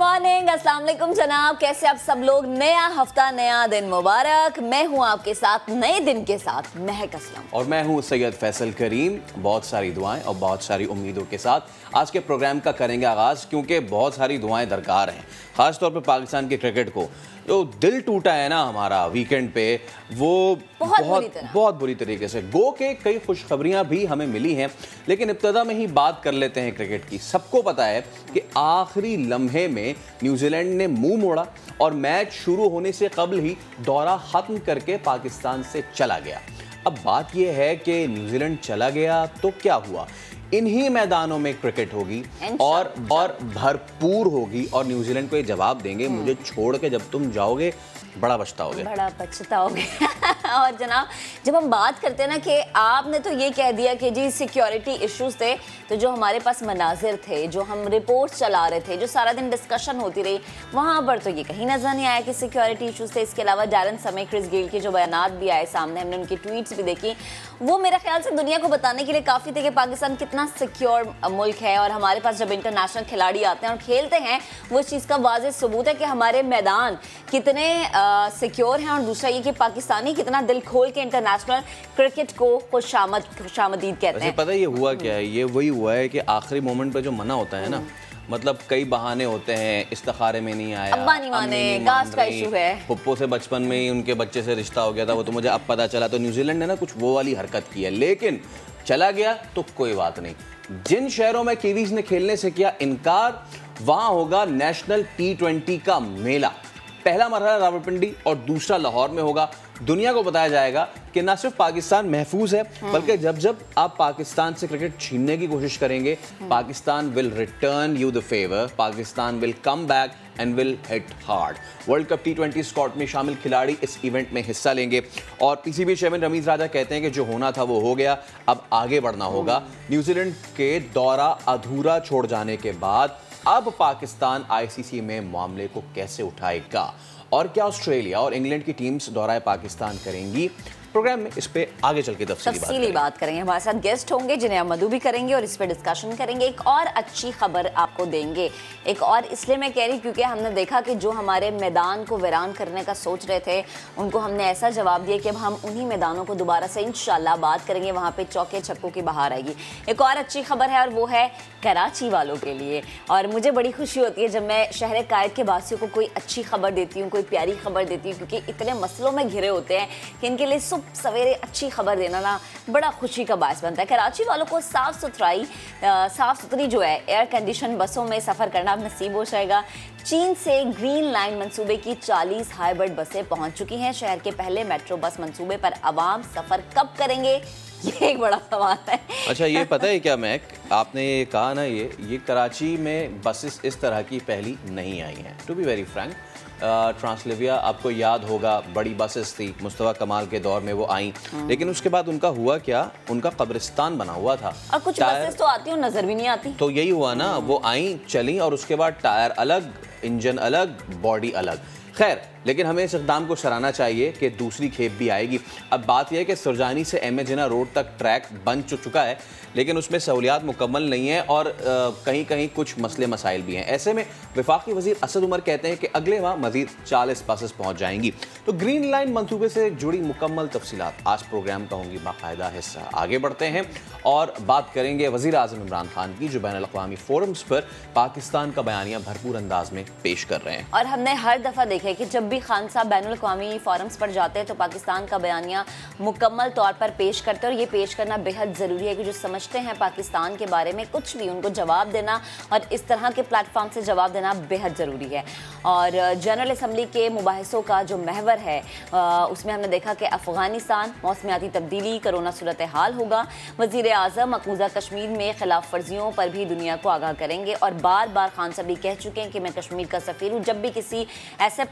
Morning, अस्सलाम वालेकुम जनाब। कैसे आप सब लोग? नया हफ्ता, नया दिन मुबारक। मैं हूं आपके साथ नए दिन के साथ महक असलम और मैं हूं सैयद फैसल करीम। बहुत सारी दुआएं और बहुत सारी उम्मीदों के साथ आज के प्रोग्राम का करेंगे आगाज़, क्योंकि बहुत सारी दुआएं दरकार हैं। ख़ास तौर पे पाकिस्तान के क्रिकेट को जो दिल टूटा है ना हमारा वीकेंड पे, वो बहुत बुरी तरीके से। गो के कई खुशखबरियां भी हमें मिली हैं, लेकिन इब्तदा में ही बात कर लेते हैं क्रिकेट की। सबको पता है कि आखिरी लम्हे में न्यूजीलैंड ने मुंह मोड़ा और मैच शुरू होने से कबल ही दौरा ख़त्म करके पाकिस्तान से चला गया। अब बात यह है कि न्यूजीलैंड चला गया तो क्या हुआ? इन्हीं मैदानों में क्रिकेट होगी और भरपूर होगी और न्यूजीलैंड को ये जवाब देंगे, मुझे छोड़ के जब तुम जाओगे बड़ा पछताओगे। और जनाब, जब हम बात करते हैं ना कि आपने तो ये कह दिया कि जी सिक्योरिटी इश्यूज थे, तो जो हमारे पास मनाजिर थे, जो हम रिपोर्ट्स चला रहे थे, जो सारा दिन डिस्कशन होती रही, वहाँ पर तो ये कहीं नजर नहीं आया कि सिक्योरिटी इश्यूज थे। इसके अलावा डैरन समय, क्रिस गेल के जो बयानात भी आए सामने, हमने उनकी ट्वीट्स भी देखी, वो मेरे ख्याल से दुनिया को बताने के लिए काफ़ी थे कि पाकिस्तान कितना सिक्योर मुल्क है। और हमारे पास जब इंटरनेशनल खिलाड़ी आते हैं और खेलते हैं, वो चीज़ का वाज़ेह सबूत है कि हमारे मैदान कितने सिक्योर हैं। और दूसरा ये कि पाकिस्तानी कितना दिल खोल के इंटरनेशनल क्रिकेट को खुशामदीद कहते हैं। पता है ये हुआ क्या है? ये वही हुआ है कि आखिरी मोमेंट पे जो मना होता है ना, मतलब कई बहाने होते हैं, इस्तिखारे में नहीं आया, अब्बा नहीं माने, कास्ट का इशू है, पप्पो से बचपन में ही उनके बच्चे से रिश्ता हो गया था, वो तो मुझे अब पता चला। तो न्यूजीलैंड ने ना कुछ वो वाली हरकत की है, लेकिन चला गया तो कोई बात नहीं। जिन शहरों में कीवीज ने खेलने से किया इनकार, वहां होगा नेशनल T20 का मेला। पहला मरहला रावलपिंडी और दूसरा लाहौर में होगा। दुनिया को बताया जाएगा कि ना सिर्फ पाकिस्तान महफूज है, बल्कि जब जब आप पाकिस्तान से क्रिकेट छीनने की कोशिश करेंगे, Pakistan will return you the favour, Pakistan will come back and will hit hard. World cup T20 squad में शामिल खिलाड़ी इस इवेंट में हिस्सा लेंगे और PCB चेयरमैन रमीज राजा कहते हैं कि जो होना था वो हो गया, अब आगे बढ़ना होगा। न्यूजीलैंड के दौरा अधूरा छोड़ जाने के बाद अब पाकिस्तान ICC में मामले को कैसे उठाएगा और क्या ऑस्ट्रेलिया और इंग्लैंड की टीम्स दौरा पाकिस्तान करेंगी? प्रोग्राम में इस पे आगे चल के तफसीली बात करेंगे। हमारे साथ गेस्ट होंगे जिन्हें हम मधु भी करेंगे और इस पे डिस्कशन करेंगे। एक और अच्छी खबर आपको देंगे, एक और इसलिए मैं कह रही क्योंकि हमने देखा कि जो हमारे मैदान को वीरान करने का सोच रहे थे, उनको हमने ऐसा जवाब दिया कि अब हम उन्हीं मैदानों को दोबारा से इंशाल्लाह बात करेंगे, वहाँ पे चौके छक्कों की बहार आएगी। एक और अच्छी खबर है और वो है कराची वालों के लिए। और मुझे बड़ी खुशी होती है जब मैं शहर कायद के वासियों को कोई अच्छी खबर देती हूँ, कोई प्यारी खबर देती हूँ, क्योंकि इतने मसलों में घिरे होते हैं कि इनके लिए सवेरे अच्छी खबर देना ना बड़ा खुशी का बायस बनता है। कराची वालों को साफ सुथरी जो है एयर कंडीशन बसों में सफ़र करना अब नसीब हो जाएगा। चीन से ग्रीन लाइन मंसूबे की 40 हाइब्रिड बसें पहुंच चुकी हैं। शहर के पहले मेट्रो बस मंसूबे पर आवाम सफ़र कब करेंगे, ये एक बड़ा सवाल है। अच्छा, ये पता है क्या मैक, आपने ये कहा ना, ये कराची में बसेस इस तरह की पहली नहीं आई हैं। टू बी वेरी फ्रैंक, ट्रांसलिविया आपको याद होगा, बड़ी बसेस थी, मुस्तफा कमाल के दौर में वो आई, लेकिन उसके बाद उनका हुआ क्या, उनका कब्रिस्तान बना हुआ था। और कुछ बसेस तो आती और नजर भी नहीं आती। तो यही हुआ ना, वो आई चली और उसके बाद टायर अलग, इंजन अलग, बॉडी अलग। खैर, लेकिन हमें इस इक़दाम को सराहना चाहिए कि दूसरी खेप भी आएगी। अब बात यह है कि सुरजानी से एम ए जिना रोड तक ट्रैक बन चुका है, लेकिन उसमें सहूलियात मुकम्मल नहीं है और कहीं कहीं कुछ मसले मसाइल भी हैं। ऐसे में वफाकी वज़ीर असद उमर कहते हैं कि अगले माह मज़ीद 40 बसेस पहुँच जाएंगी। तो ग्रीन लाइन मनसूबे से जुड़ी मुकम्मल तफसीलात आज प्रोग्राम का होंगी बाकायदा हिस्सा। आगे बढ़ते हैं और बात करेंगे वज़ीर आज़म इमरान खान की, जो बैनुल-अक़वामी फोरम्स पर पाकिस्तान का बयानिया भरपूर अंदाज में पेश कर रहे हैं। और हमने हर दफ़ा देखा है कि जब भी खान साहब बैनुल-अक़वामी फोरम्स पर जाते हैं तो पाकिस्तान का बयानिया मुकम्मल तौर पर पेश करते हैं। और ये पेश करना बेहद ज़रूरी है कि जो समझते हैं पाकिस्तान के बारे में कुछ भी, उनको जवाब देना और इस तरह के प्लेटफॉर्म से जवाब देना बेहद ज़रूरी है। और जनरल असम्बली के मुबाहिसों का जो महवर है, उसमें हमने देखा कि अफ़गानिस्तान, मौसमियाती तब्दीली, कोरोना सूरत हाल होगा। वज़ीर आज़म मकबूजा कश्मीर में खिलाफ वर्जियों पर भी दुनिया को आगाह करेंगे। और बार बार खान साहब भी कह चुके हैं कि मैं कश्मीर का सफ़ीर हूँ। जब भी किसी ऐसे प्लेटफॉर्म पर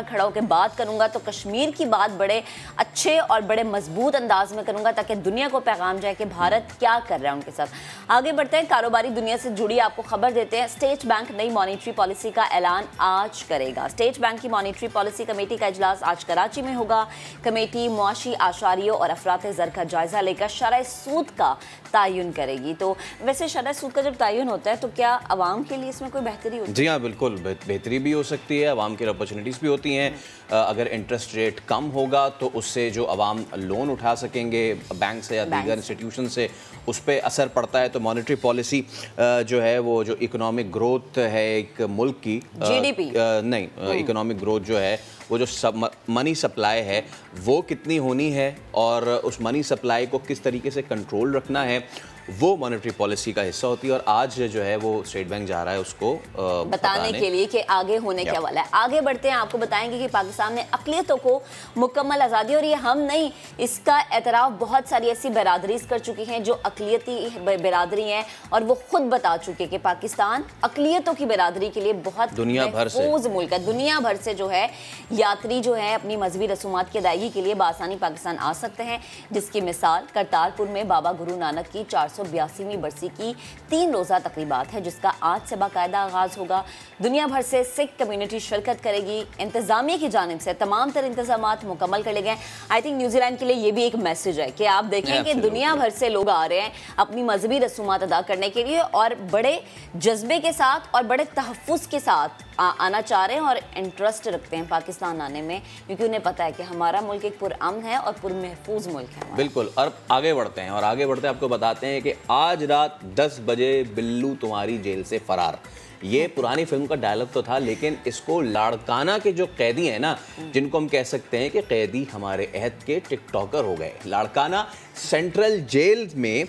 पर खड़ा होकर बात करूंगा तो कश्मीर की बात बड़े अच्छे और बड़े मजबूत अंदाज में करूंगा ताकि दुनिया को पैगाम जाए कि भारत क्या कर रहा है उनके साथ। आगे बढ़ते हैं, कारोबारी दुनिया से जुड़ी आपको खबर देते हैं। स्टेट बैंक नई मॉनेटरी पॉलिसी का ऐलान आज करेगा। स्टेट बैंक की मॉनेटरी पॉलिसी कमेटी का इजलास आज कराची में होगा। कमेटी मुआशी आशारियों और अफराते ज़र का जायजा लेकर शरह सूद का तयन करेगी। तो वैसे शरह सूद का जब तयन होता है तो क्या आवाम के लिए इसमें कोई बेहतरी होती है? जी हाँ, बिल्कुल बेहतरी भी हो सकती है, आवाम की अपॉर्चुनिटीज़ भी होती हैं। अगर इंटरेस्ट रेट कम होगा तो उससे जो आवाम लोन उठा सकेंगे बैंक से या दीगर इंस्टीट्यूशन से, उस पर असर पड़ता है। तो मॉनेटरी पॉलिसी जो है वो जो इकोनॉमिक ग्रोथ है एक मुल्क की, जीडीपी नहीं, इकोनॉमिक ग्रोथ जो है वो जो मनी सप्लाई है वो कितनी होनी है और उस मनी सप्लाई को किस तरीके से कंट्रोल रखना है, वो मॉनेटरी पॉलिसी का हिस्सा होती है। और आज जो है वो स्टेट बैंक जा रहा है उसको बताने के लिए कि आगे होने क्या वाला है। आगे बढ़ते हैं, आपको बताएंगे कि पाकिस्तान में अक़लियतों को मुकम्मल आज़ादी, और ये हम नहीं, इसका एतराफ़ बहुत सारी ऐसी बरादरी कर चुकी हैं जो अक़लियती बरादरी हैं और वो खुद बता चुके कि पाकिस्तान अक़लियतों की बरादरी के लिए बहुत दुनिया भर से मुल्क है। दुनिया भर से जो है यात्री जो है अपनी मजहबी रसूमात की अदायगी के लिए बासानी पाकिस्तान आ सकते हैं, जिसकी मिसाल करतारपुर में बाबा गुरु नानक की 482वीं बरसी की 3 रोज़ा तकरीबात है, जिसका आज से बाकायदा आगाज़ होगा। दुनिया भर से सिख कम्युनिटी शिरकत करेगी। इंतजामिया की जानिब से तमाम तर इंतजामात मुकम्मल कर लिए गए। आई थिंक न्यूजीलैंड के लिए ये भी एक मैसेज है कि आप देखें कि दुनिया भर से लोग आ रहे हैं अपनी मजहबी रसूमात अदा करने के लिए और बड़े जज्बे के साथ और बड़े तहफ़्फ़ुज़ के साथ आना चाह रहे हैं और इंटरेस्ट रखते हैं पाकिस्तान आने में, क्योंकि उन्हें पता है कि हमारा मुल्क एक पुरअमन है और पुरमहफूज मुल्क है। बिल्कुल। और आगे बढ़ते हैं, और आगे बढ़ते आपको बताते हैं कि आज रात 10 बजे बिल्लू तुम्हारी जेल से फरार। ये पुरानी फिल्म का डायलॉग तो था, लेकिन इसको लाड़काना के जो कैदी हैं ना, जिनको हम कह सकते हैं कि कैदी हमारे अहद के टिकटॉकर हो गए, लाड़काना सेंट्रल जेल में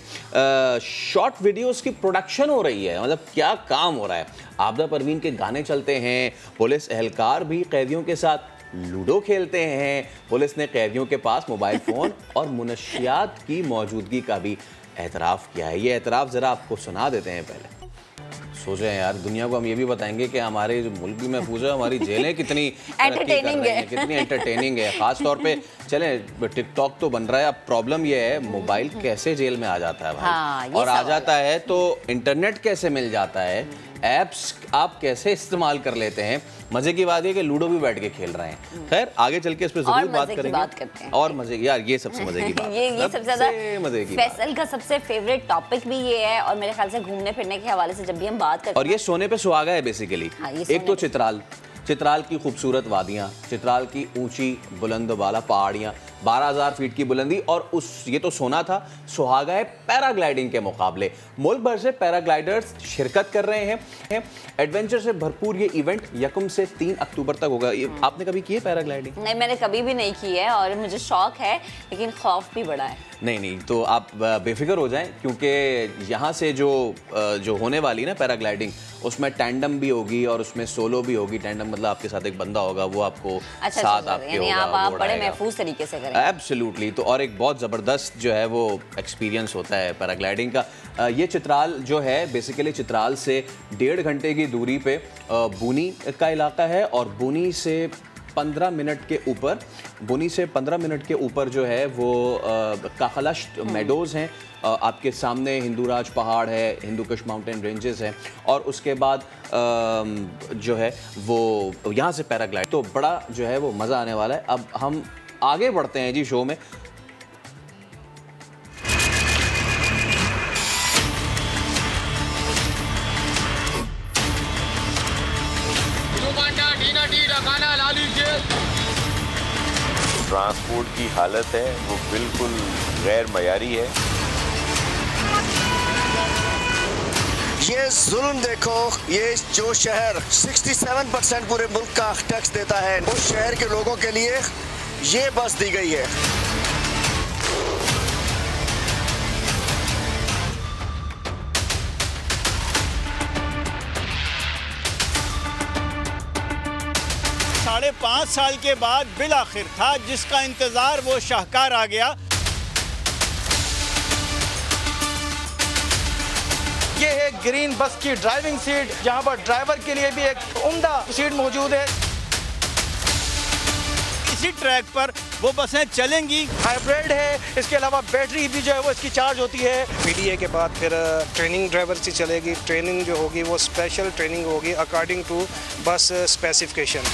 शॉर्ट वीडियोस की प्रोडक्शन हो रही है। मतलब क्या काम हो रहा है। आबदा परवीन के गाने चलते हैं, पुलिस एहलकार भी कैदियों के साथ लूडो खेलते हैं, पुलिस ने कैदियों के पास मोबाइल फ़ोन और मुनशियात की मौजूदगी का भी एतराफ़ किया है। ये एतराफ़ ज़रा आपको सुना देते हैं। पहले सोचें यार, दुनिया को हम ये भी बताएंगे कि हमारे जो मुल्क भी महफूज है, हमारी जेलें कितनी एंटरटेनिंग है, कितनी एंटरटेनिंग है। ख़ास तौर पे चलें टिकटॉक तो बन रहा है, अब प्रॉब्लम ये है मोबाइल कैसे जेल में आ जाता है भाई। हाँ, और आ जाता है तो इंटरनेट कैसे मिल जाता है, ऐप्स आप कैसे इस्तेमाल कर लेते हैं। मजे की बात है कि लूडो भी बैठ के खेल रहे हैं। खैर आगे चल के इस पर जरूर बात करेंगे। और मजे की, यार ये सबसे मजे की बात ये सबसे ज्यादा मजे की फैसल का सबसे फेवरेट टॉपिक भी ये है, और मेरे ख्याल से घूमने फिरने के हवाले से जब भी हम बात करते हैं, और ये सोने पे सुहागा है बेसिकली। हाँ, एक तो चित्राल की खूबसूरत वादियाँ, चित्राल की ऊंची बुलंद वाला पहाड़ियाँ, 12,000 फीट की बुलंदी, और ये तो सोना था। सुहागा है पैराग्लाइडिंग के मुकाबले। मुल्क भर से पैराग्लाइडर्स शिरकत कर रहे हैं। एडवेंचर से भरपूर ये इवेंट 1 से 3 अक्टूबर तक होगा। आपने कभी की है पैराग्लाइडिंग? नहीं, मैंने कभी भी नहीं की है और मुझे शौक है, लेकिन खौफ भी बड़ा है। नहीं, तो आप बेफिक्र हो जाएं, क्योंकि यहाँ से जो होने वाली ना पैराग्लाइडिंग, उसमें टैंडम भी होगी और उसमें सोलो भी होगी। टैंडम मतलब आपके साथ एक बंदा होगा, वो आपको साथ आपके होगा, आप बड़े महफूज तरीके से करेंगे। एब्सोल्युटली। तो और एक बहुत ज़बरदस्त जो है वो एक्सपीरियंस होता है पैराग्लाइडिंग का। ये चित्राल जो है बेसिकली चित्राल से 1.5 घंटे की दूरी पे बूनी का इलाका है, और बूनी से 15 मिनट के ऊपर जो है वो काखलश्त मेडोज़ हैं। आपके सामने हिंदूराज पहाड़ है, हिंदू कुश माउंटेन रेंजेस हैं, और उसके बाद जो है वो यहाँ से पैराग्लाइड, तो बड़ा जो है वो मज़ा आने वाला है। अब हम आगे बढ़ते हैं जी शो में। ट्रांसपोर्ट की हालत है वो बिल्कुल गैर मयारी है। ये जुल्म देखो, ये जो शहर 67% पूरे मुल्क का टैक्स देता है, उस शहर के लोगों के लिए ये बस दी गई है। साढ़े 5 साल के बाद बिल आखिर था जिसका इंतजार वो शाहकार आ गया। ये है ग्रीन बस की ड्राइविंग सीट, जहां पर ड्राइवर के लिए भी एक उम्दा सीट मौजूद है। इसी ट्रैक पर वो बसें चलेंगी। हाइब्रिड है, इसके अलावा बैटरी भी जो है वो इसकी चार्ज होती है। PDA के बाद फिर ट्रेनिंग ड्राइवर से चलेगी। ट्रेनिंग जो होगी वो स्पेशल ट्रेनिंग होगी अकॉर्डिंग टू बस स्पेसिफिकेशन।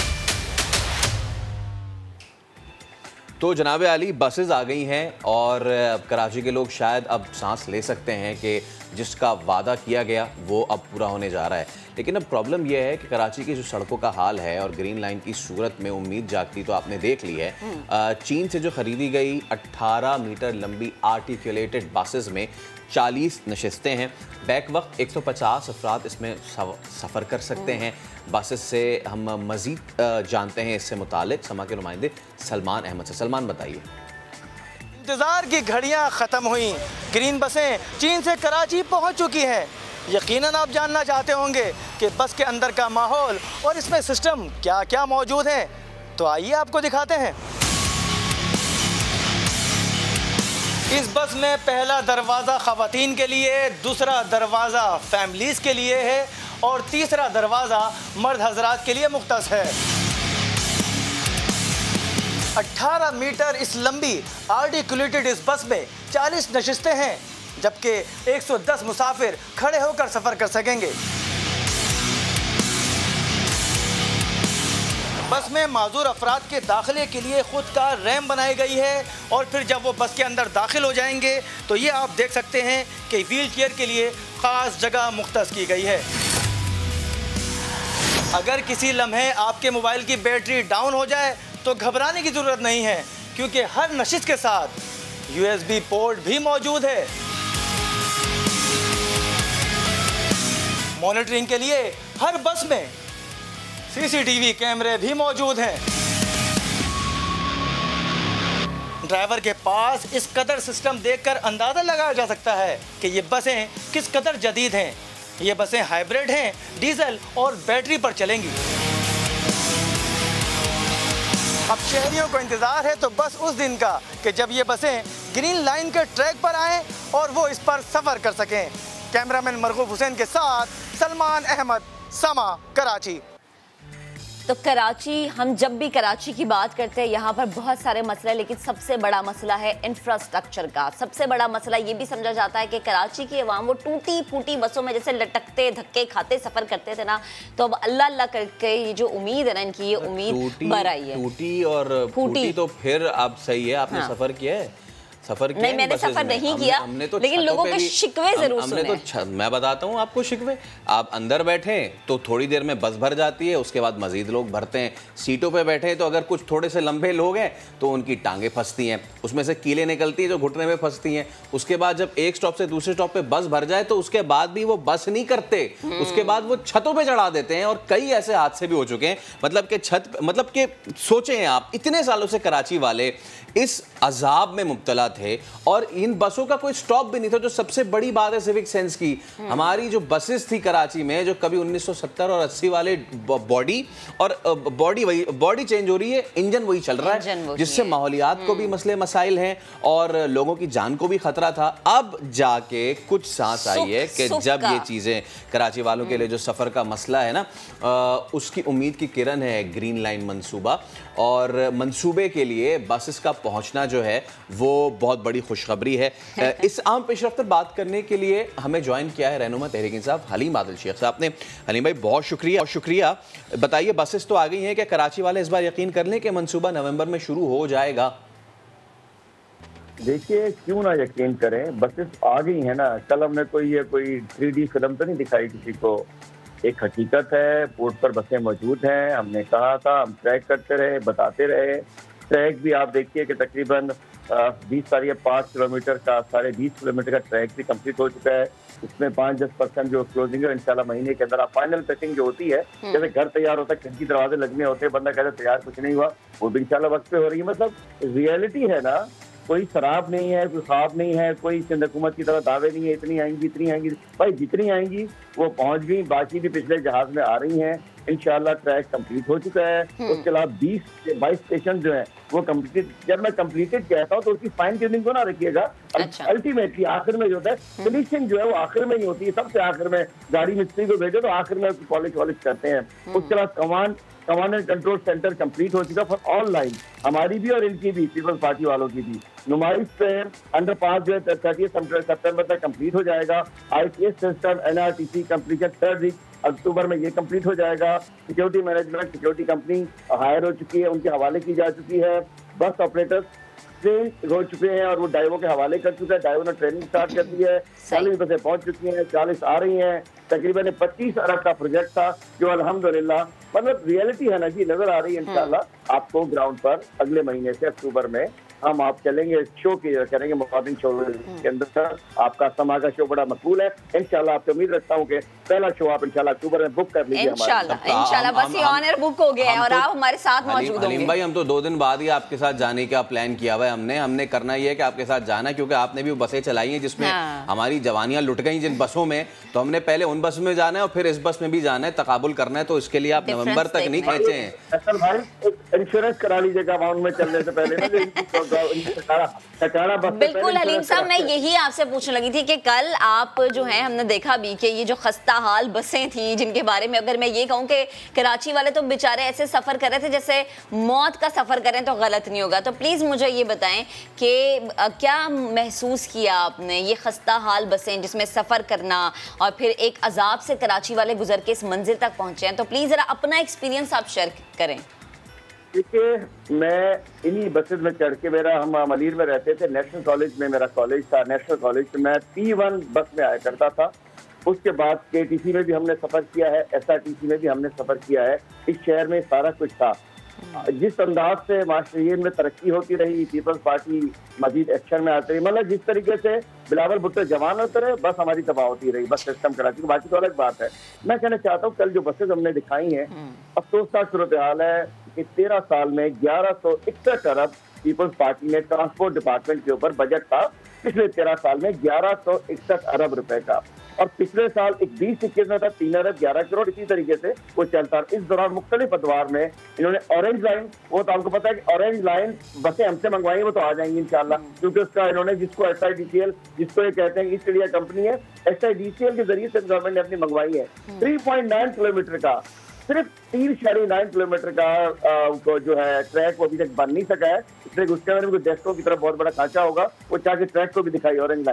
तो जनाब आली बसेस आ गई हैं और अब कराची के लोग शायद अब सांस ले सकते हैं कि जिसका वादा किया गया वो अब पूरा होने जा रहा है। लेकिन अब प्रॉब्लम यह है कि कराची की जो सड़कों का हाल है और ग्रीन लाइन की सूरत में उम्मीद जागती तो आपने देख ली है। चीन से जो ख़रीदी गई 18 मीटर लंबी आर्टिकुलेटेड बसेस में 40 नशिस्तें हैं। बैक वक्त 150 अफराद इसमें सफ़र कर सकते हैं। बसेस से हम मज़ीद जानते हैं इससे मुतालिक समा के नुमाइंदे सलमान अहमद से। सलमान बताइए। इंतज़ार की घड़ियां ख़त्म हुई, ग्रीन बसें चीन से कराची पहुंच चुकी हैं। यकीनन आप जानना चाहते होंगे कि बस के अंदर का माहौल और इसमें सिस्टम क्या क्या मौजूद है, तो आइए आपको दिखाते हैं। इस बस में पहला दरवाज़ा ख़वातीन के लिए, दूसरा दरवाज़ा फैमिलीज के लिए है और तीसरा दरवाज़ा मर्द हजरात के लिए मुख्तस है। 18 मीटर इस लंबी आर्टिकुलेटेड इस बस में 40 नशिस्तें हैं, जबकि 110 मुसाफिर खड़े होकर सफ़र कर सकेंगे। बस में माजूर अफराद के दाखिले के लिए खुद का रैंप बनाई गई है और फिर जब वो बस के अंदर दाखिल हो जाएंगे तो ये आप देख सकते हैं कि व्हील चेयर के लिए ख़ास जगह मुख्तस की गई है। अगर किसी लम्हे आपके मोबाइल की बैटरी डाउन हो जाए तो घबराने की ज़रूरत नहीं है, क्योंकि हर नशिस्त के साथ USB पोर्ट भी मौजूद है। मॉनिटरिंग के लिए हर बस में CCTV कैमरे भी मौजूद हैं। ड्राइवर के पास इस कदर सिस्टम देखकर अंदाज़ा लगाया जा सकता है कि ये बसें किस कदर जदीद हैं। ये बसें हाइब्रिड हैं, डीजल और बैटरी पर चलेंगी। अब शहरियों को इंतज़ार है तो बस उस दिन का कि जब ये बसें ग्रीन लाइन के ट्रैक पर आएँ और वो इस पर सफ़र कर सकें। कैमरामैन मरगूब हुसैन के साथ सलमान अहमद, समा, कराची। तो कराची, हम जब भी कराची की बात करते हैं यहाँ पर बहुत सारे मसले, लेकिन सबसे बड़ा मसला है इंफ्रास्ट्रक्चर का। सबसे बड़ा मसला ये भी समझा जाता है कि कराची की अवाम वो टूटी फूटी बसों में जैसे लटकते धक्के खाते सफ़र करते थे ना, तो अब अल्लाह अल्लाह करके ये जो उम्मीद है ना इनकी, ये उम्मीद बढ़ आई है। टूटी और फूटी तो फिर अब सही है। आपने सफ़र किया है? सफर किया? नहीं, मैंने सफर नहीं किया, लेकिन लोगों के शिकवे जरूर सुने। तो मैं बताता हूँ आपको शिकवे। आप अंदर बैठे तो थोड़ी देर में बस भर जाती है, उसके बाद मजीद लोग भरते हैं। सीटों पे बैठे तो अगर कुछ थोड़े से लंबे लोग हैं तो उनकी टांगें फंसती हैं, उसमें से कीलें निकलती हैं जो घुटने में फंसती हैं। उसके बाद जब एक स्टॉप से दूसरे स्टॉप पे बस भर जाए तो उसके बाद भी वो बस नहीं करते, उसके बाद वो छतों पे चढ़ा देते हैं। और कई ऐसे हादसे भी हो चुके हैं, मतलब कि छत, मतलब कि सोचें आप, इतने सालों से कराची वाले इस अजाब में मुब्तला थे और इन बसों का कोई स्टॉप भी नहीं था। जो सबसे बड़ी बात है सिविक सेंस की, हमारी जो बसेस थी कराची में, जो कभी 1970 और 80 वाले बॉडी और बॉडी चेंज हो रही है, इंजन वही चल रहा है, जिससे माहौलियात को भी मसले मसाइल हैं और लोगों की जान को भी खतरा था। अब जाके कुछ सांस आई है कि जब ये चीज़ें कराची वालों के लिए जो सफ़र का मसला है ना, उसकी उम्मीद की किरण है ग्रीन लाइन मंसूबा। और मंसूबे के लिए बसेस का पहुंचना जो है वो बहुत बड़ी खुशखबरी है। इस आम पेशरफ्त पर बात करने के लिए हमें ज्वाइन किया है रहनुमा तहरीक इंसाफ हलीम आदिल शेख साहब ने। हलीम भाई बहुत शुक्रिया। बताइए, बसेस तो आ गई हैं, क्या कराची वाले इस बार यकीन कर लें कि मंसूबा नवंबर में शुरू हो जाएगा? देखिए, क्यों ना यकीन करें, बसेस आ गई है ना। कल हमने कोई 3D फिल्म तो नहीं दिखाई किसी को, एक हकीकत है। पोर्ट पर बसें मौजूद हैं। हमने कहा था, हम ट्रैक करते रहे, बताते रहे। ट्रैक भी आप देखिए कि तकरीबन 5 किलोमीटर का 20.5 किलोमीटर का ट्रैक भी कंप्लीट हो चुका है। इसमें 5-10% जो क्लोजिंग है इंशाल्लाह महीने के अंदर। आप फाइनल टचिंग जो होती है, जैसे घर तैयार होता है, खिड़की दरवाजे लगने होते हैं, बंदा कहता है तैयार कुछ नहीं हुआ, वो भी इंशाल्लाह वक्त पे हो रही है। मतलब रियलिटी है ना, कोई शराब नहीं है, कोई ख्वाब नहीं है, कोई सिंध हुकूमत की तरह दावे नहीं है इतनी आएंगी भाई, जितनी आएंगी वो पहुंच गई। बाकी भी पिछले जहाज में आ रही हैं। इंशाल्लाह ट्रैक कंप्लीट हो चुका है। उसके अलावा 20-22 स्टेशन जो है वो कंप्लीटेड। जब मैं कंप्लीटेड कहता हूँ तो उसकी फाइन ट्यूनिंग को ना रखिएगा। अल्टीमेटली आखिर में जो होता है, फिनिशिंग जो है वो आखिर में ही होती है। सबसे आखिर में गाड़ी मिस्त्री को भेजो तो आखिर में पॉलिश वॉलिश करते हैं। उसके अलावा command and control centre complete हो चुका फॉर ऑनलाइन, हमारी भी और इनकी भी, पीपल्स पार्टी वालों की भी। नुमाइश पे अंडर पास जो है 30 सितंबर तक कंप्लीट हो जाएगा। ICS system NRTC completion 3rd week October में ये कंप्लीट हो जाएगा। Security management, security company hire हो चुकी है, उनके हवाले की जा चुकी है। बस ऑपरेटर्स ट्रेन हो चुके हैं और वो डाइवो के हवाले कर चुका है। डाइवो ने ट्रेनिंग स्टार्ट कर दी है, 40 बसें पहुंच चुकी हैं, 40 आ रही हैं। तकरीबन 25 अरब का प्रोजेक्ट था जो अल्हम्दुलिल्लाह, मतलब रियलिटी है ना जी, नजर आ रही है इंशाल्लाह आपको ग्राउंड पर। अगले महीने से अक्टूबर में हम आप चलेंगे, शो करेंगे मॉर्निंग शो के अंदर। आपका समा का शो बड़ा मकबूल है इंशाल्लाह। आपसे उम्मीद रखता हूँ कि पहला शो आप इंशाल्लाह अक्टूबर में बुक कर लीजिए। इंशाल्लाह बस ये ऑनर बुक हो गया है और आप हमारे साथ मौजूद होंगे। हलीम भाई, हम तो 2 दिन बाद ही आपके साथ जाने का प्लान किया हुआ है हमने करना ये है कि आपके साथ जाना, क्योंकि आपने भी बसें चलाई हैं जिसमें हमारी जवानियां लुट गई जिन बसों में, तो हमने पहले उन बस में जाना है और फिर इस बस में भी जाना है, तकाबुल करना है। तो इसके लिए आप नवंबर तक नहीं खींचे हैं। असल भाई इंश्योरेंस करा लीजिएगा अमाउंट में चलने से पहले। बिल्कुल हलीम साहब, मैं यही आपसे पूछने लगी थी कि कल आप जो है, हमने देखा भी कि ये जो खस्ता हाल बसें थी जिनके बारे में अगर मैं ये कहूँ कि कराची वाले तो बेचारे ऐसे सफर कर रहे थे जैसे मौत का सफर करें तो गलत नहीं होगा। तो प्लीज मुझे ये बताएं कि क्या महसूस किया आपने ये खस्ता हाल बसें जिसमें सफर करना और फिर एक अजाब से कराची वाले गुजर के इस मंजिल तक पहुंचे हैं, तो प्लीज जरा अपना एक्सपीरियंस आप शेयर करें। देखिए, मैं इन्हीं बसेस में चढ़ के, हम अलीर में रहते थे, नेशनल कॉलेज में मेरा कॉलेज था, नेशनल कॉलेज में मैं P1 बस में आया करता था। उसके बाद KTC में भी हमने सफर किया है, SRTC में भी हमने सफर किया है। इस शहर में सारा कुछ था। जिस अंदाज से माशरियन में तरक्की होती रही, पीपल्स पार्टी मजीद एक्शन में आती रही, मतलब जिस तरीके से बिलावल भुट्टो जवान होते रहे, बस हमारी तबाह होती रही, बस सिस्टम कराची। बाकी तो अलग बात है। मैं कहना चाहता हूँ, कल जो बसेज हमने दिखाई हैं, अफसोसनाक सूरत हाल है कि 13 साल में 1161 अरब पीपल्स पार्टी ने ट्रांसपोर्ट डिपार्टमेंट के ऊपर बजट था। पिछले 13 साल में 1161 अरब रुपए का, और पिछले साल 2021 में था 3 अरब 11 करोड़। इसी तरीके से वो चलता। इस दौरान मुख्तलिफ अदवार में इन्होंने ऑरेंज लाइन, वो तो आपको पता है कि ऑरेंज लाइन बसें हमसे मंगवाई, वो तो आ जाएंगी इंशाल्लाह, क्योंकि उसका इन्होंने, जिसको SIDCL, जिसको ये कहते हैं ईस्ट इंडिया कंपनी है, SIDCL के जरिए से गवर्नमेंट ने अपनी मंगवाई है। 3.9 किलोमीटर का, सिर्फ 3.9 किलोमीटर का जो है ट्रैक, वो अभी तक बन नहीं सका है। इसलिए उसके अंदर डेस्को की तरफ बहुत बड़ा खांचा होगा, वो चाहे ट्रैक को भी दिखाई। Orange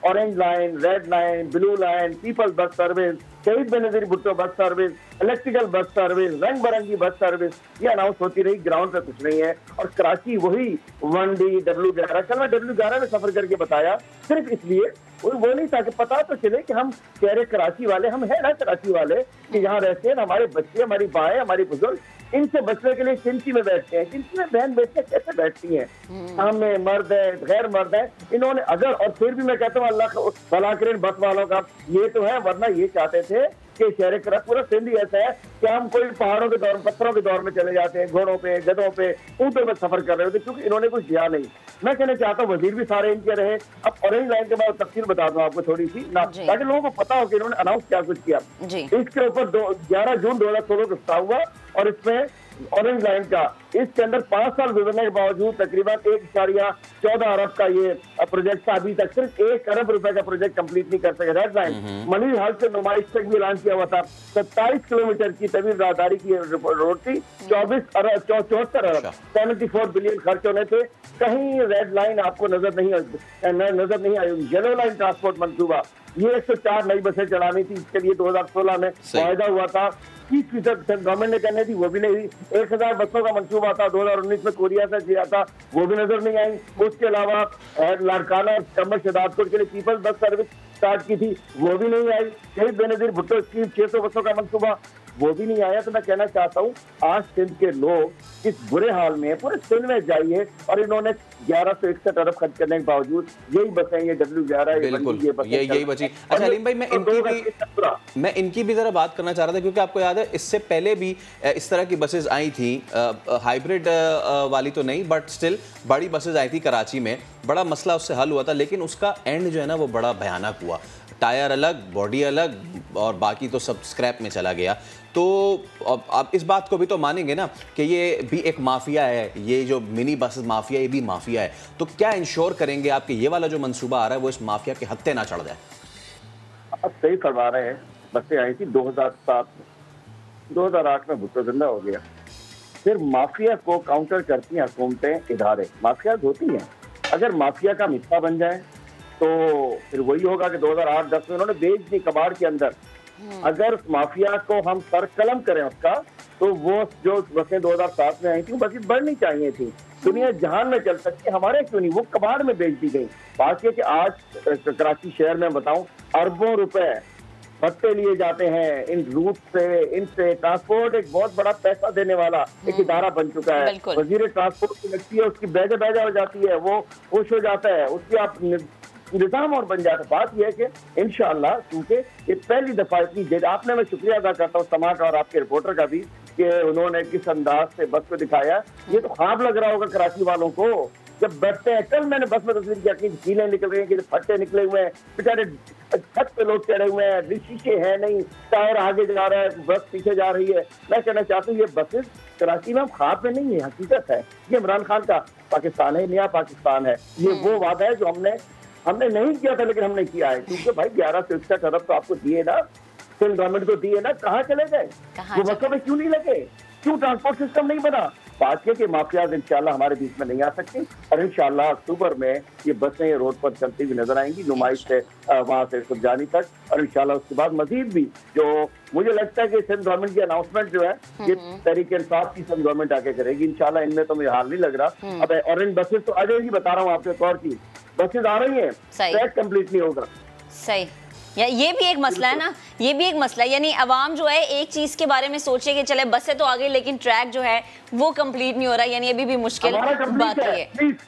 line, red line, blue line, Peoples bus service, Shaheed Benazir Bhutto bus service, electrical bus service, रंग बिरंगी बस सर्विस, ये अनाउंस होती रही। ग्राउंड पे कुछ नहीं है। और कराची वही 1D W11, कल मैं W11 में सफर करके बताया, सिर्फ इसलिए वो नहीं था कि पता तो चले कि हम शहर कराची वाले, हम है ना कराची वाले कि यहाँ रहते हैं, हमारे बच्चे, हमारी बाएं, हमारी बुजुर्ग, इनसे बचने के लिए चिंची में बैठते हैं। चिंची में बहन बेटे कैसे बैठती हैं? सामने मर्द है, गैर मर्द है। इन्होंने अगर, और फिर भी मैं कहता हूँ अल्लाह का भला करे बस वालों का, ये तो है, वरना ये चाहते थे कि शहर का पूरा सिंध ऐसा है कि हम कोई पहाड़ों के दौर, पत्थरों के दौर में चले जाते हैं, घोड़ों पे, गधों पे, ऊँटों पे सफर कर रहे होते, क्योंकि इन्होंने कुछ दिया नहीं। मैं कहना चाहता हूँ वजीर भी सारे इनके रहे। अब ऑरेंज लाइन के बाद तफसील बता दूं आपको थोड़ी सी ना, ताकि लोगों को पता हो कि इन्होंने अनाउंस क्या कुछ किया। इसके ऊपर 11 जून 2016 को हिस्सा हुआ, और इसमें ऑरेंज लाइन का, इसके अंदर 5 साल गुजरने के बावजूद तकरीबन 1.14 अरब का ये प्रोजेक्ट था। अभी तक सिर्फ 1 अरब रुपए का प्रोजेक्ट कंप्लीट नहीं कर सके। रेड लाइन मनीर हाल से नुमाइश तक भी ऐलान किया हुआ था। 27 किलोमीटर की तवील राहदारी की रोड थी, 74 अरब 74 बिलियन खर्च होने थे। कहीं रेड लाइन आपको नजर नहीं आई। येलो लाइन ट्रांसपोर्ट मंसूबा, ये 104 नई बसें चलानी थी, इसके लिए 2016 में वायदा हुआ था। 30% गवर्नमेंट ने करनी थी, वो भी नहीं हुई। 1000 बसों का मंसूबा था, 2019 में कोरिया से किया था, वो भी नजर नहीं आई। उसके अलावा लाड़काना और कमर शहदादपुर के लिए पीपल्स बस सर्विस स्टार्ट की थी, वो भी नहीं आई। शहीद बेनजीर भुट्टो स्कीम 600 बसों का मंसूबा, वो भी नहीं आया। तो मैं कहना चाहता हूँ, आज सिंध के लोग इस बुरे हाल में, पूरे सिंध में जाइए, और इन्होंने 1161 अरब खर्च करने के बावजूद यही बसें, ये W11, यही बची। अच्छा हलीम भाई, मैं इनकी भी जरा बात करना चाह रहा था, क्योंकि आपको याद है इससे पहले भी इस तरह की बसेज आई थी, हाइब्रिड वाली तो नहीं, बट स्टिल बड़ी बसेज आई थी कराची में। बड़ा मसला उससे हल हुआ था, लेकिन उसका एंड जो है ना वो बड़ा भयानक हुआ। टायर अलग, बॉडी अलग, और बाकी तो सब स्क्रैप में चला गया। तो आप इस बात को भी तो मानेंगे ना कि ये भी एक माफिया है, ये जो मिनी बसेस माफिया, ये भी माफिया है। तो क्या इंश्योर करेंगे आपके ये वाला जो मंसूबा आ रहा है वो इस माफिया के हत्थे ना चढ़ जाए? आप सही करवा रहे हैं। बसें आई थी 2007 में, 2008 में भुट्टो जिंदा हो गया, फिर माफिया को काउंटर करती हैं हुकूमतें, इदारे। माफिया होती हैं, अगर माफिया का हिस्सा बन जाए तो फिर वही होगा कि 2008-10 में उन्होंने बेच दी कबाड़ के अंदर। अगर माफिया को हम सरकलम करें उसका, तो वो जो बसें 2007 में आई थी वो बसें बढ़नी चाहिए थी, दुनिया जहान में चल सकती, हमारे क्यों नहीं, वो कबाड़ में बेच दी गई। बात यह कि आज कराची शहर में बताऊं अरबों रुपए भत्ते लिए जाते हैं इन रूट से, इनसे। ट्रांसपोर्ट एक बहुत बड़ा पैसा देने वाला एक इदारा बन चुका है। वजीर ट्रांसपोर्ट की लगती है, उसकी बैजा हो जाती है, वो खुश हो जाता है, उसकी आप निज़ाम और बन जाता है। बात यह है कि इंशाअल्लाह, क्योंकि ये पहली दफा इतनी जेद, आपने, मैं शुक्रिया अदा करता हूँ समा का और आपके रिपोर्टर का भी, कि उन्होंने किस अंदाज से बस को दिखाया। ये तो ख्वाब लग रहा होगा कराची वालों को जब बैठते हैं। कल मैंने बस में तस्वीर की, अपनी कीलें निकल रही हैं, कि फट्टे निकले हुए हैं, बेचारे छत पे लोग चढ़े हुए हैं, शीशे हैं नहीं, टायर आगे जा रहा है, बस पीछे जा रही है। मैं कहना चाहता हूँ ये बसेस कराची में ख्वाब में नहीं है, हकीकत है। ये इमरान खान का पाकिस्तान है, नया पाकिस्तान है। ये वो वादा है जो हमने नहीं किया था, लेकिन हमने किया है। क्योंकि भाई 11 से 61 अरब तो आपको दिए ना, सेंट्रल गवर्नमेंट को दिए ना, कहाँ चले गए वो? बसों में क्यों नहीं लगे? क्यों ट्रांसपोर्ट सिस्टम नहीं बना? बात यह कि माफियाज इंशाल्लाह हमारे बीच में नहीं आ सकती, और इंशाल्लाह अक्टूबर में ये बसें रोड पर चलती हुई नजर आएंगी, नुमाइश से वहां से सुरजानी तक। और इंशाल्लाह उसके बाद मजीद भी, जो मुझे लगता है कि सेंट्रल गवर्नमेंट की अनाउंसमेंट जो है ये तहरीक इंसाफ की सेंट्रल गवर्नमेंट आके करेगी इंशाल्लाह। इनमें तो मुझे हाल नहीं लग रहा। अब और इन बसेस तो आ जाएगी, बता रहा हूँ आपको एक और चीज, बसेज आ रही हैं, ट्रैक कंप्लीट नहीं होगा। सही, या ये भी एक मसला है ना, ये भी एक मसला है। यानी अवाम जो है एक चीज के बारे में सोचे कि चले बसें तो आ गई, लेकिन ट्रैक जो है वो कंप्लीट नहीं हो रहा, यानी अभी भी मुश्किल बात है।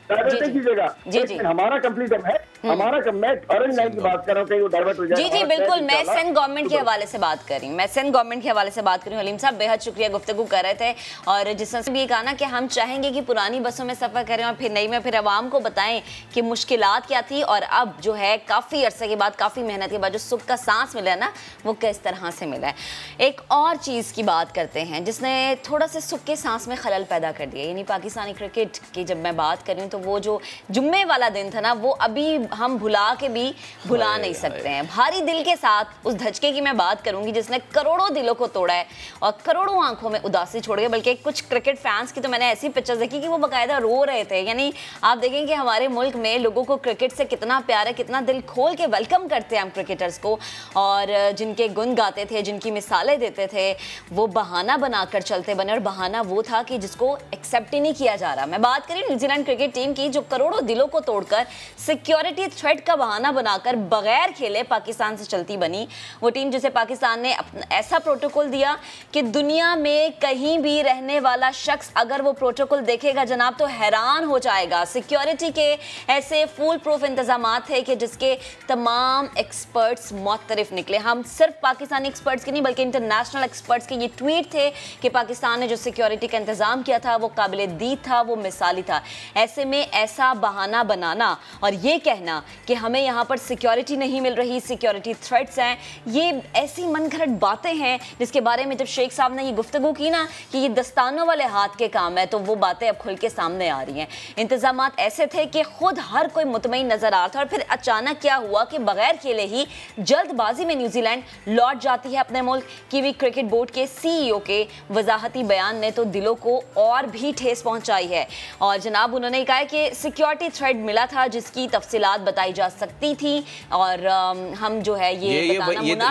जी जी, हमारा कंप्लीट है, हमारा मैं ऑरेंज लाइन की बात कर रहा हूं, कहीं वो डाइवर्ट हो जाए। जी जी बिल्कुल, मैं सिंध गवर्नमेंट के हवाले से बात कर रही हूँ, मैं सिंध गवर्नमेंट के हवाले से बात कर रही हूँ। हलीम साहब बेहद शुक्रिया, गुफ्तगू कर रहे थे, और जिस तरह से भी ये कहा ना कि हम चाहेंगे कि पुरानी बसों में सफर करें और फिर नई में, फिर अवाम को बताएं कि मुश्किलात क्या थी, और अब जो है काफी अरसे के बाद, काफी मेहनत के बाद जो सुख का सांस मिला है ना, वो किस तरह से मिला है। एक और चीज की बात करते हैं जिसने थोड़ा सा सुख के सांस में खलल पैदा कर दिया, यानी पाकिस्तानी क्रिकेट की जब मैं बात कर रही हूँ, तो वो जो जुम्मे वाला दिन था ना, वो अभी हम भुला के भी भुला नहीं सकते हैं। भारी दिल के साथ उस धचके की मैं बात करूंगी जिसने करोड़ों दिलों को तोड़ा है और करोड़ों आंखों में उदासी छोड़ गया। बल्कि कुछ क्रिकेट फैंस की तो मैंने ऐसी पिक्चर्स देखी कि वो बाकायदा रो रहे थे। यानी आप देखें कि हमारे मुल्क में लोगों को क्रिकेट से कितना प्यार है, कितना दिल खोल के वेलकम करते हैं हम क्रिकेटर्स को, और जिनके गुण गाते थे, जिनकी मिसालें देते थे, वो बहाना बनाकर चलते बने, और बहाना वो था कि जिसको एक्सेप्ट ही नहीं किया जा रहा। मैं बात करी न्यूजीलैंड क्रिकेट टीम की, जो करोड़ों दिलों को तोड़कर सिक्योरिटी थ्रेट का बहाना बनाकर बगैर खेले पाकिस्तान से चलती बनी। वो टीम जिसे पाकिस्तान ने ऐसा प्रोटोकॉल दिया कि दुनिया में कहीं भी रहने वाला शख्स अगर वो प्रोटोकॉल देखेगा जनाब तो हैरान हो जाएगा। सिक्योरिटी के ऐसे फुल प्रूफ इंतजाम थे कि जिसके तमाम एक्सपर्ट्स मुतरफ निकले। हम सिर्फ पाकिस्तानी एक्सपर्ट्स के नहीं बल्कि इंटरनेशनल एक्सपर्ट्स के ये ट्वीट थे कि पाकिस्तान ने जो सिक्योरिटी का इंतजाम किया था वो काबिल दीद था, वो मिसाली था। ऐसे में ऐसा बहाना बनाना और ये कहना कि हमें यहाँ पर सिक्योरिटी नहीं मिल रही, सिक्योरिटी थ्रेट्स हैं, ये ऐसी मनगढ़ंत बातें हैं जिसके बारे में जब शेख साहब ने ये गुफ्तगू की ना कि ये दस्तानों वाले हाथ के काम है, तो वो बातें अब खुल के सामने आ रही हैं। इंतजामात ऐसे थे कि खुद हर कोई मुतमईन नजर आ रहा था, और फिर अचानक क्या हुआ कि बगैर खेले ही जल्दबाजी में न्यूजीलैंड लौट जाती है अपने मुल्क। कीवी क्रिकेट बोर्ड के CEO के वजाहती बयान ने तो दिलों को और भी ठेस पहुंचाई है, और जनाब उन्होंने कहा कि सिक्योरिटी थ्रेट मिला था जिसकी तफसीलात बताई जा सकती थी, और हम जो है ये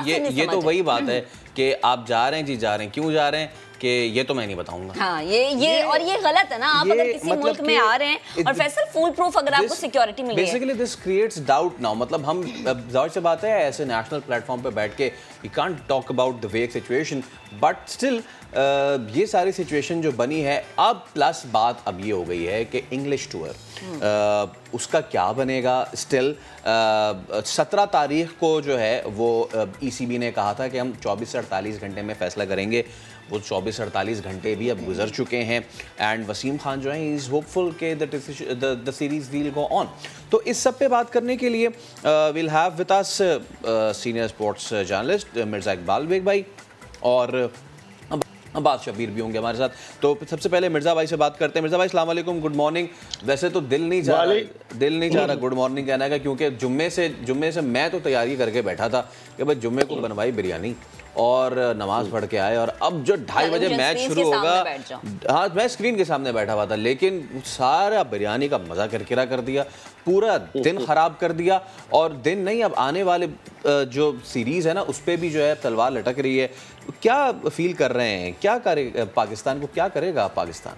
तो वही बात है कि आप जा रहे हैं जी, जा रहे हैं, क्यों जा रहे हैं कि ये तो मैं नहीं बताऊंगा। हाँ, ये और ये गलत है ना। आप अगर किसी मुल्क में आ रहे हैं और फैसल फुल प्रूफ अगर आपको सिक्योरिटी मिली है, basically this creates doubt now. मतलब हम जाहिर सी बात है ऐसे नेशनल प्लेटफॉर्म पे बैठ के we can't talk about the wake situation, but still ये सारी सिचुएशन जो बनी है अब, प्लस बात अब ये हो गई है कि इंग्लिश टूर उसका क्या बनेगा। स्टिल 17 तारीख को जो है वो ECB ने कहा था कि हम 24 से 48 घंटे में फैसला करेंगे। वो 24-48 घंटे भी अब गुजर चुके हैं, एंड वसीम खान जो है इज़ होपफुल के the series will go on. तो इस सब पे बात करने के लिए will have with us senior sports journalist Mirza Iqbal Baig भाई और अब्बास शबीर भी होंगे हमारे साथ। तो सबसे पहले मिर्ज़ा भाई से बात करते हैं। मिर्ज़ा भाई अस्सलाम वालेकुम, गुड मॉर्निंग। वैसे तो दिल नहीं चाह रहा गुड मॉर्निंग कहने का, क्योंकि जुम्मे से मैं तो तैयारी करके बैठा था कि भाई जुम्मे को बनवाई बिरयानी और नमाज पढ़ के आए, और अब जो 2:30 बजे मैच शुरू होगा, हाँ मैं स्क्रीन के सामने बैठा हुआ था, लेकिन सारा बिरयानी का मज़ा किरकिरा कर दिया, पूरा दिन ख़राब कर दिया। और दिन नहीं, अब आने वाले जो सीरीज़ है ना उस पर भी जो है तलवार लटक रही है। क्या फील कर रहे हैं, क्या करे पाकिस्तान को, क्या करेगा पाकिस्तान?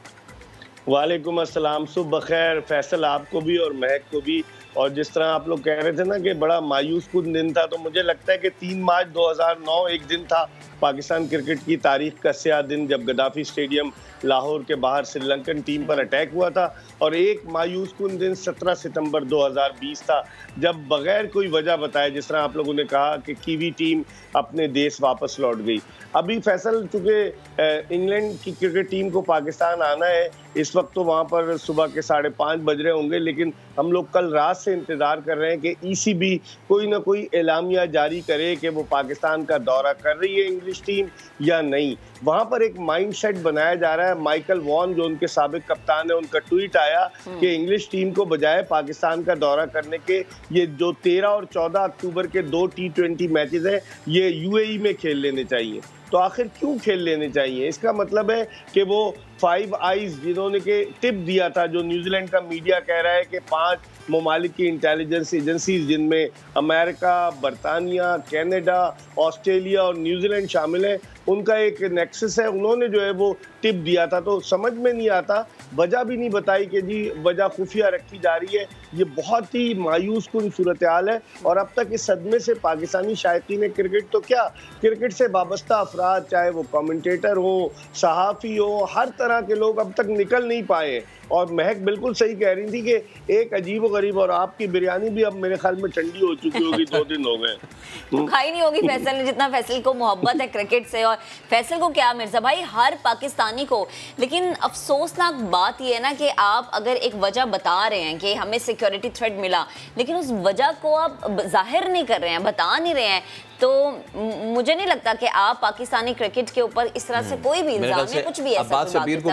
वालेकुम अस्सलाम, सुबह बखैर फैसल, आपको भी और महक को भी। और जिस तरह आप लोग कह रहे थे ना कि बड़ा मायूस कुन दिन था, तो मुझे लगता है कि 3 मार्च 2009 एक दिन था पाकिस्तान क्रिकेट की तारीख का स्याह दिन, जब गद्दाफी स्टेडियम लाहौर के बाहर श्रीलंकन टीम पर अटैक हुआ था। और एक मायूस कुन दिन 17 सितंबर 2020 था, जब बगैर कोई वजह बताए, जिस तरह आप लोगों ने कहा, कि कीवी टीम अपने देश वापस लौट गई। अभी फैसल, चूँकि इंग्लैंड की क्रिकेट टीम को पाकिस्तान आना है, इस वक्त तो वहाँ पर सुबह के 5:30 बज रहे होंगे, लेकिन हम लोग कल रात से इंतज़ार कर रहे हैं कि ECB कोई ना कोई एलामिया जारी करे कि वो पाकिस्तान का दौरा कर रही है इंग्लिश टीम या नहीं। वहाँ पर एक माइंडसेट बनाया जा रहा है। माइकल वॉन जो उनके साबिक कप्तान है, उनका ट्वीट आया कि इंग्लिश टीम को बजाय पाकिस्तान का दौरा करने के, ये जो 13 और 14 अक्टूबर के 2 T20 मैचेस हैं, ये UAE में खेल लेने चाहिए। तो आखिर क्यों खेल लेने चाहिए? इसका मतलब है कि वो 5 आइज जिन्होंने के टिप दिया था, जो न्यूजीलैंड का मीडिया कह रहा है कि 5 ममालिक की इंटेलिजेंस एजेंसीज, जिनमें अमेरिका, बरतानिया, कनाडा, ऑस्ट्रेलिया और न्यूजीलैंड शामिल है, उनका एक नेक्सस है, उन्होंने जो है वो टिप दिया था। तो समझ में नहीं आता, वजह भी नहीं बताई कि जी वजह खुफिया रखी जा रही है। ये बहुत ही मायूस कुन सूरत हाल है। और अब तक इस सदमे से पाकिस्तानी शायकीन क्रिकेट तो क्या, क्रिकेट से वाबस्ता अफराद, चाहे वो कमेंटेटर हो, सहाफ़ी हो, हर तरह के लोग अब तक निकल नहीं पाए। और महक बिल्कुल सही कह रही थी कि एक अजीब गरीब, और आपकी बिरयानी भी अब मेरे ख्याल में ठंडी हो चुकी होगी, 2 दिन हो गए। तो खाई नहीं होगी फैसल ने, जितना फैसल को मोहब्बत है क्रिकेट से। और फैसल को क्या मिर्जा भाई, हर पाकिस्तानी को। लेकिन अफसोसनाक बात यह है ना कि आप अगर एक वजह बता रहे हैं कि हमें सिक्योरिटी थ्रेट मिला, लेकिन उस वजह को आप जाहिर नहीं कर रहे हैं, बता नहीं रहे हैं, तो मुझे नहीं लगता कि आप पाकिस्तानी क्रिकेट के ऊपर इस तरह से कोई भी इल्जाम या कुछ भी ऐसा। अब्बास